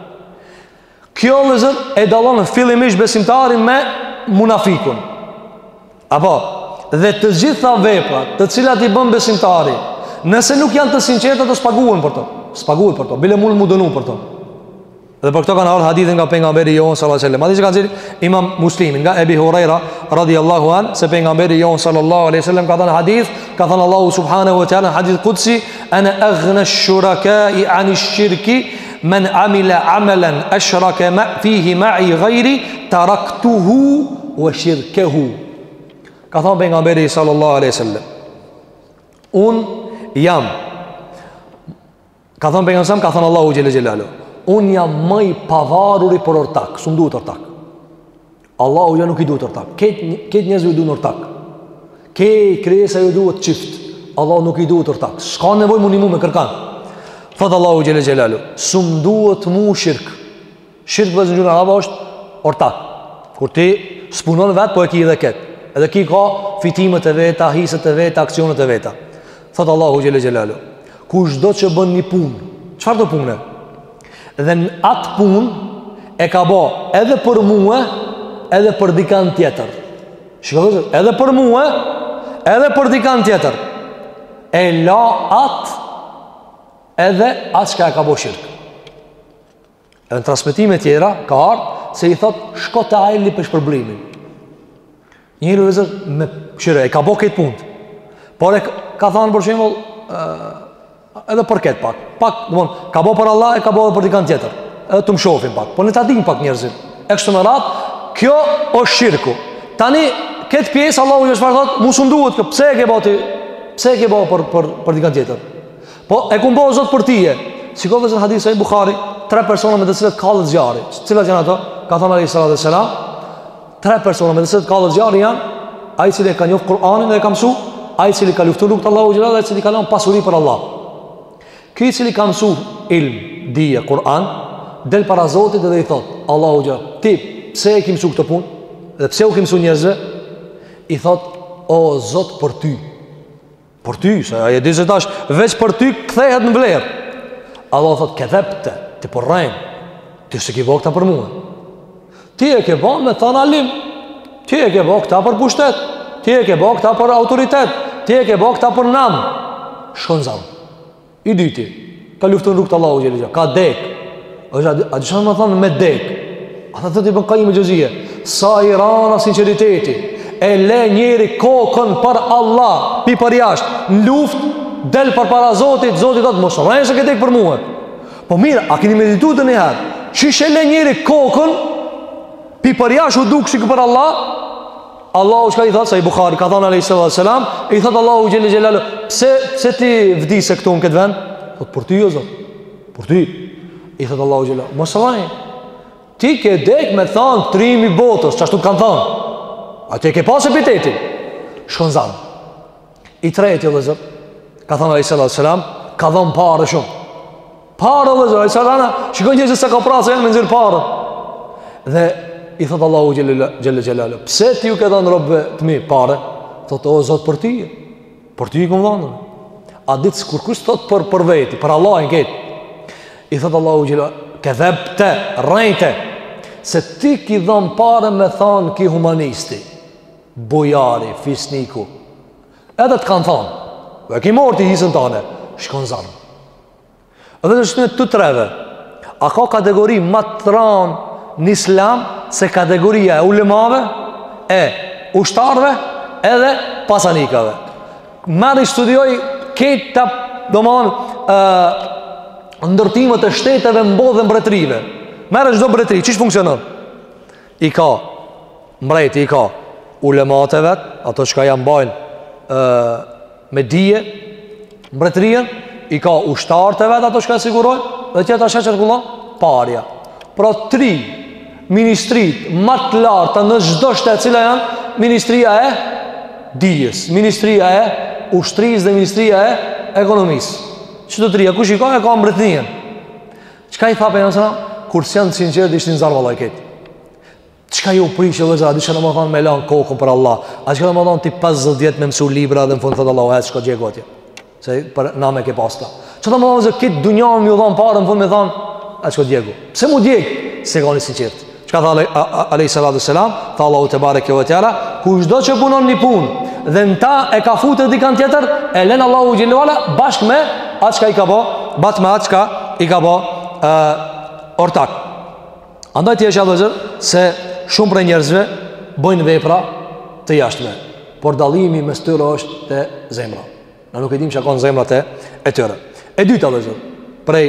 Kjo lëzër e dallon fillimisht besimtarin me munafikun. Apo, dhe të gjitha veprat të cilat i bën besimtari, nëse nuk janë të sinqerta, të spaguhen për to. Spaguhen për to, bile mund mu dënu për to. Dhe për këto kanë ardhur hadithin nga pejgamberi jon sallallahu alaihi wasallam. Hadithi ka thënë Imam Muslimin nga Ebi Huraira radhiyallahu an, se pejgamberi jon sallallahu alaihi wasallam ka thënë hadith, ka thënë Allahu subhanahu wa taala hadith qudsi, ana aghna ash-shuraka'i 'ani ash-shirki man 'amila 'amalan ashraka fihi ma'i ghairi taraktuhu wa shirkahu. Ka thënë pejgamberi sallallahu alaihi wasallam, jam, ka thënë pejgamberi, ka thënë Allahu xhela xhelalu, unë jam më i pavaruri për ortak, s'u duhet ortak. Allahu ja nuk i duhet ortak. Këtë njerëzve i duhet ortak. Këtë krijesa ju duhet çift. Allahu nuk i duhet ortak. S'ka nevojë mundi me kërkan. Thot Allahu xhela xhelalu, s'u duhet mu shirk. Shirk vëzhgjon gjuna araba është ortak. Kur ti spunon vet, po e ki edhe kët. Edhe ki ka fitimet e veta, hiset e veta, aksionet e veta. Thot Allahu xhela xhelalu, kushdo që bën një punë, çfarë do punë? Dhe në atë pun e ka bo edhe për muë, edhe për dikan tjetër. Shikoj, edhe për muë, edhe për dikan tjetër. E la atë, edhe atë që ka bo shirk. E në transmitime tjera ka ardhë se i thot shko të ajli për shpërblimin. Njëri vëzër me shire, e ka bo këtë punë, por e ka thanë për shembull, edhe për këtë pak, ka bo për Allah, e ka bo edhe për dikant tjetër, edhe të më shofin pak, po në ta din pak njerëzit, e kështu më ratë, kjo është shirku. Tani, këtë pjesë, Allahu ju shfarë thotë, mu së nduhet, pse e ke bo për dikant tjetër? Po, e ku më bo zotë për tije, si kohë dhe zënë hadith e Bukhari, 3 persona me të cilët kallët zjarri, cilat janë ato, ka thonë alaihi salatu wassalam, 3 persona me të cilët kallët zjarri janë, ai i cili ka njohur Kur'anin dhe e ka mësu, ai i cili ka luftuar rrugt Allahu xhelal, ai i cili ka lënë pasuri për Allah. Ky i cili ka mësu ilm, dije, Kur'an, del para Zotit dhe i thot, Allahu xhelal, ti pse e ke mësu këtë punë? Dhe pse u ke mësu njerëzve? I thot, o Zot, për ty. Për ty, se ai e di se tash veç për ty kthehet në vlerë. Allah thot, kedhepte, ti porrejn, ti se ke bo këta për mua. Ti e ke bo me thana lim, ti e ke bo këta për pushtet, ti e ke bo këta për autoritet, ti e ke bo këta për nam. Shkon zanë. I dyti, ka luftën rrugë të Allahu xhelal, ka dek. A di çfarë më thonë me dek? Ata thotë Ibn Qayyim al-Jauziyja, sa i rana sinqeriteti, e le njeri kokën për Allah, pi për jashtë, në luftë, del për para Zotit, Zotit thotë, mos rrejnë se ke dek për mua. Po mirë, a keni medituar të njëherë? Çish e le njeri kokën, pi për jashtë u duk si për Allah? Allahu shka i thotë, sa i Bukhari, ka thonë a.s. I thotë Allahu xhelal, pse ti vdise këtu në këtë vend? Thotë, për ty o Zot, për ty. I thotë Allahu xhelal, mos rrejnë, ti ke dek me thonë trimi botës, që ashtu të kanë thonë. A ti ke pas epitetin? Shkon zanë. I treti o Zot, ka thonë a.s. ka thonë pare shumë. Pare o Zot, a.s. shikon njëzë se ka prasë, janë me nëzirë pare. Dhe i thotë Allahu xhelal, pse ti ju ke dhënë robëve të mi pare? thot o Zot për ty. Për ty i kom dhënë. A ditë kur kush thot për veti, për Allahin këtë. I thot Allahu xhela, "Kadhabta, rrejte, se ti ki dhën parë me thonë ki humanisti, bujari, fisniku. Edhe të kanë thonë, e ki morti hisën tane, shkon zanë. Edhe të shënë të treve, a ka kategori më të ranë në islam se kategoria e ulemave, e ushtarve, edhe pasanikave. Merë i studioj këtë të, do më ndërtimët e shteteve mbodh dhe mbretrive. Merë çdo mbretri, çish funksionon? I ka mbreti, i ka ulemate vetë, ato që ka janë bajnë me dije, mbretrien, i ka ushtarët e vetë, ato që ka sigurojnë, dhe tjetra që qërkullon, parja. Pra 3 ministrit më të larta në çdo shtet, cila janë ministria e dijes, ministria e ushtrisë dhe ministria e ekonomisë. Çdo 3, kush i ka, e ka mbretnien. Çka i tha pejgamberi? Kur s'janë sinqert ishtin zarë vallaj këtë. Qka ju prishë dhe zara, di që në më thonë me lanë kokën për Allah, a që në më thonë ti 50 vjetë me mësu libra dhe në fundë thëtë Allah, o hecë shko gjeko atje, se për na me ke pasta. Që të më thonë zë kitë dunjanë më ju thonë parë, në fundë me thonë, a shko gjeko. Pse mu gjekë? Se ka një sinqert. Qka tha a.s. Tha Allahu te bare kjo e tjara, ku shdo që punon një punë, dhe në ta e ka futë dikan tjetër, e len Allahu gjilluala bashkë me atë qka i ka bo, bat me atë qka i ka bo ortak. Andaj t'i e shadhëzër se shumë për njerëzve bëjnë vepra të jashtme, por dalimi mes tyre është të zemra. Na nuk e dim që ka në zemrat e tyre. E dyta vëzër, prej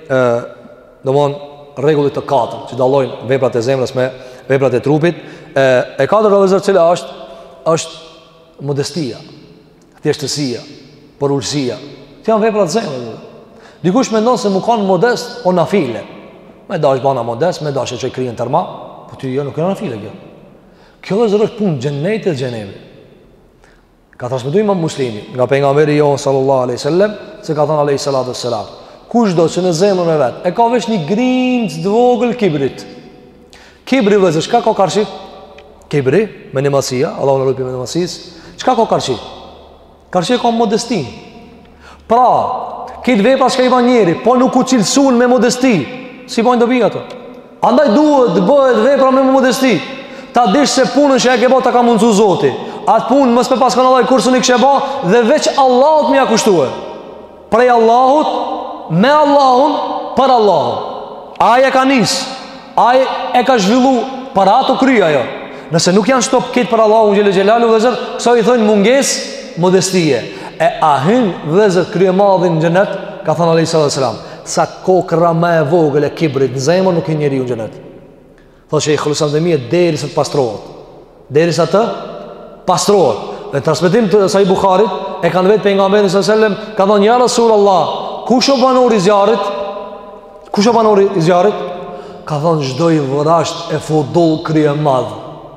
rregullit të 4 që dallojnë veprat e zemrës me veprat e trupit, e 4 vëzër cila është modestia, thjeshtësia, porulësia. Të janë veprat e zemrës. Dikush mendon se më kanë modest o nafile. Me dash bana modest, me dash që i kryen tërma, po ty jo nuk e nafile kjo. Kjo vëzër është punë xhenetit dhe xhenemi. Ka transmetuar Imam Muslimi nga pejgamberi jon sallallahu alaihi wasallam se ka thënë alayhi salatu wassalam, kushdo që në zemrën e vet e ka vesh një grimc të vogël kibrit. Kibri vëzër, çka ka karshi? Kibri me nemasia, Allahu na lupi me nemasis. Çka ka karshi? Karshi ka modestin. Pra, këtë vepra që i bën njeri, po nuk u cilësuan me modesti, si bojnë dobi ato. Andaj duhet të bëhet vepra me modesti. Ta dish se punën që e ke bë ta ka mundsu Zoti. Atë punë mos me pas kanë Allah kursën i kishë bë dhe veç Allahut më ia kushtue. Prej Allahut, me Allahun, për Allahun. Ai e ka nis. Ai e ka zhvillu para ato kry ajo. Nëse nuk janë shtop këtë për Allahun xhelel xhelalu vëzër, këso i thonë mungesë modestie. E ahin vëzër kryemadhin në xhenet, ka thënë alayhi sallallahu alaihi wasallam, sa kokra më e vogël e kibrit në zemër nuk e njeriu në xhenet. Thotë se i khlusam dhe mje derisa të pastrohet. Derisa të pastrohet. Në transmetim të Sahih Buharit e kanë vetë pejgamberi sallallahu alaihi wasallam ka thënë ja Rasulullah, kush o banori i zjarrit? Kush o banori i zjarrit? Ka thënë çdo i vrasht e fudull krye madh.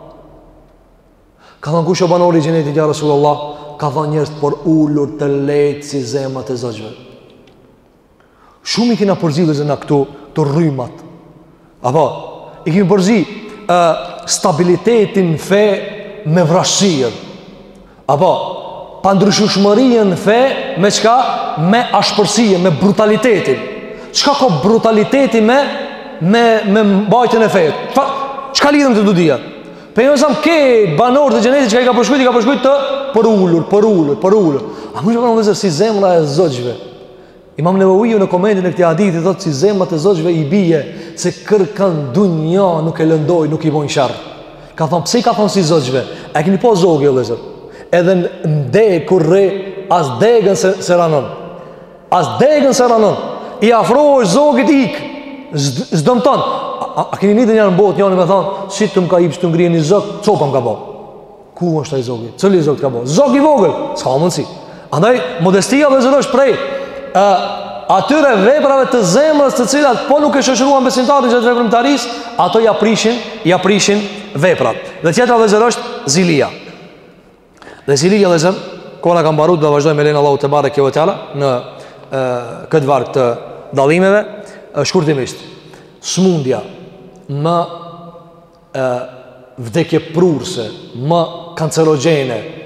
Ka thënë kush o banori i xhenetit ja Rasulullah? Ka thënë njerëz por ulur të lehtë si zemrat e zogjve. Shumë i kena përzidhë në këtu të rrymat. Apo, i kemi përzi stabilitetin fe me vrashësirë. Apo, pandryshueshmërinë fe me çka? Me ashpërsie, me brutalitetin. Çka ka brutaliteti me mbajtjen e fet? Çka lidhem të dudia? Për jo nësam ke banor të gjenetit që ka përshkujt të për ullur. A më që përnë si zemra e zogjve. Imam Nevawiu në komentin e këtij hadithi thotë si zemrat e zogjve i bie se kërkan dunja nuk e lëndoj, nuk i bojnë sharr. Ka thonë pse i ka thonë si zogjve? E keni po zogë vëllezër. Edhe në kur rre as degën se ranon. As degën se ranon. I afrohesh zogit ik. S'dëmton. A keni nitë njërë në botë, njërë me thonë, si të më ka ipës të ngrije një zog, copa më ka bo. Ku është taj zogi? Cëli zog të ka bo? Zog i vogël, s'ka mundësi. Andaj, modestia dhe zërë është prej atyre veprave të zemrës të cilat po nuk e shoqëruan besimtarin që të veprimtaris, ato ja prishin veprat. Dhe tjetra dhe zërë është zilia. Dhe zilia dhe zërë, kona kam barut dhe vazhdoj me lejnë Allahu te bare kjo e tjala në këtë varg të dalimeve, shkurtimisht. Smundja më vdekje prurse, më kancerogjene,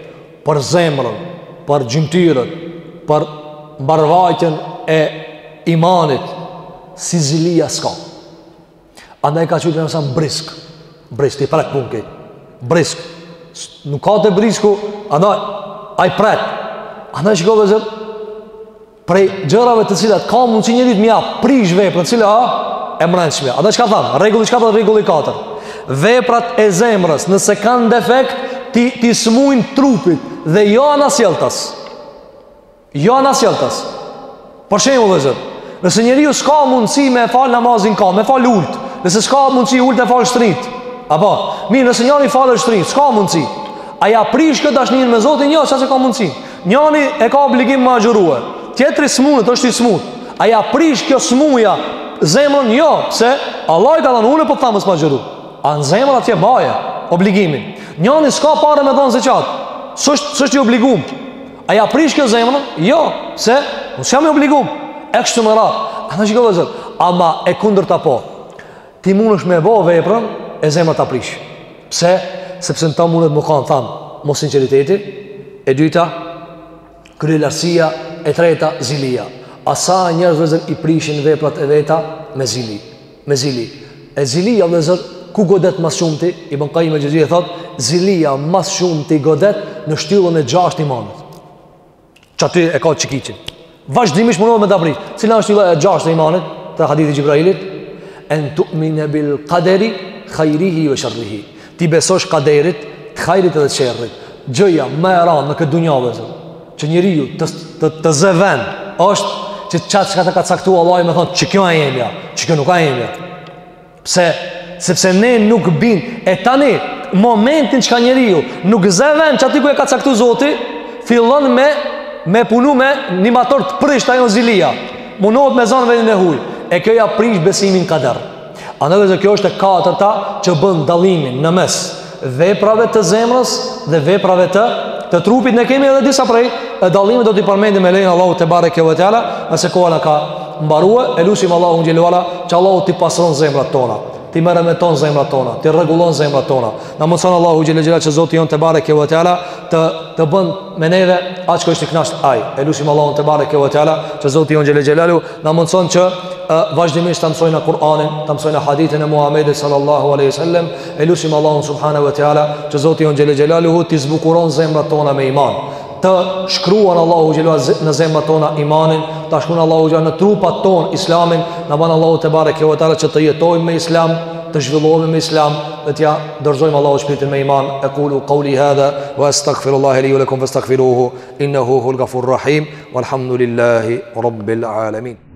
për zemrën, për gjymtyrën, për mbarvajtjen e imanit, si zilia s'ka. Andaj ka qytë nësa brisk, ti prek pun kejt, brisk, nuk ka të brisku, andaj, aj prek, andaj shiko vëzër, prej gjërave të cilat ka mundë që njërit mja prish veprën, cile e mrençmja. Andaj shka thamë, regulli 4, veprat e zemrës, nëse kanë defekt, ti smujnë trupit, dhe jo anasjeltas. Jo anasjeltas. Për shemë vëzër, nëse njeri ju s'ka mundësi me falë namazin ka, me falë ult, nëse s'ka mundësi ult e falë shtrit, apo, mirë, nëse njani falë shtrit, s'ka mundësi, aja prish këtë ashtë njën me Zotin, jo, që ka mundësi, njani e ka obligim ma gjëruhe, tjetëri smunët, është i smunë, aja prish kjo smuja, zemrën, jo, se Allah i ka dhanë, unë e po thamës ma gjëru, a në zemrën atje baje, obligimin, njani s'ka pare me dhanë zeqat, s'është i obligum, aja prish kjo zemrën, jo, se, në s'jam i obligum, e kështu më ratë, a në shiko dhe zërë, ama e kundër të po, ti mund është me bo veprën, e zemrën të prish, pse, sepse në ta mundet më kanë thamë, mos sinceriteti, e dyta, kryelarsia, e treta, zilia, asa njërë dhe zërë i prishin veprat e veta, me zili, e zilia dhe zërë, ku godet mas shumëti, i bënkaj me gjëzije thot, zilia mas shumëti godet në shtyllën e 6 imanët, që aty e ka qikicin, vazhdimish mundohet me të aprit, cila është shtylla e 6 imanit, të hadithi Gjibrailit, en tu'mine bil qaderi, khajrihi ve sharrihi, ti besosh kaderit, të khajrit edhe të sherrit, gjëja me e ranë në këtë dunjave, që njeriu të zëven, është që qatë që ka të ka caktu Allah i me thonë, që kjo a jemja, që kjo nuk a jemja, pse, sepse ne nuk bin, e tani, momentin që ka njeriu, nuk zëven që ati ku e ka caktu Zoti, fillon me punu me një mator të prisht ajo zilia, mundohet me zanë vendin e huj, e kjo ja prish besimin kader. Andaj dhe kjo është e katërta që bën dallimin në mes veprave të zemrës dhe veprave të trupit. Ne kemi edhe disa prej dallimit, do t'i përmendim me lejnë Allahu te bareke ve teala, nëse koha na ka mbarue, elusim Allahu xhelalu që Allahu t'i pasron zemrat tona, ti merre me ton zemrat tona, ti rregullon zemrat tona. Na mëson Allahu xhelalu që Zoti jon te bareke ve teala të bën me neve atë që është i kënaqur ai. Elusim Allahun te bareke ve teala që Zoti jon xhelalu na mëson që vazhdimisht të mësojnë Kur'anin, të mësojnë hadithin e Muhamedit sallallahu alaihi wasallam. Elusim Allahun subhanahu wa taala që Zoti jon xhelaluhu t'i zbukuron zemrat tona me iman, të shkruan Allahu xhelalu në zemrat tona imanin, të shkruan Allahu xhelalu në trupat ton islamin. Na ban Allahu te bareke ve taala që të jetojmë me islam, të zhvillohemi me islam, dhe t'ja dorëzojmë Allahu shpirtin me iman. Aqulu qawli hadha wa astaghfirullaha li wa lakum fastaghfiruhu innahu huwal ghafurur rahim walhamdulillahi rabbil alamin.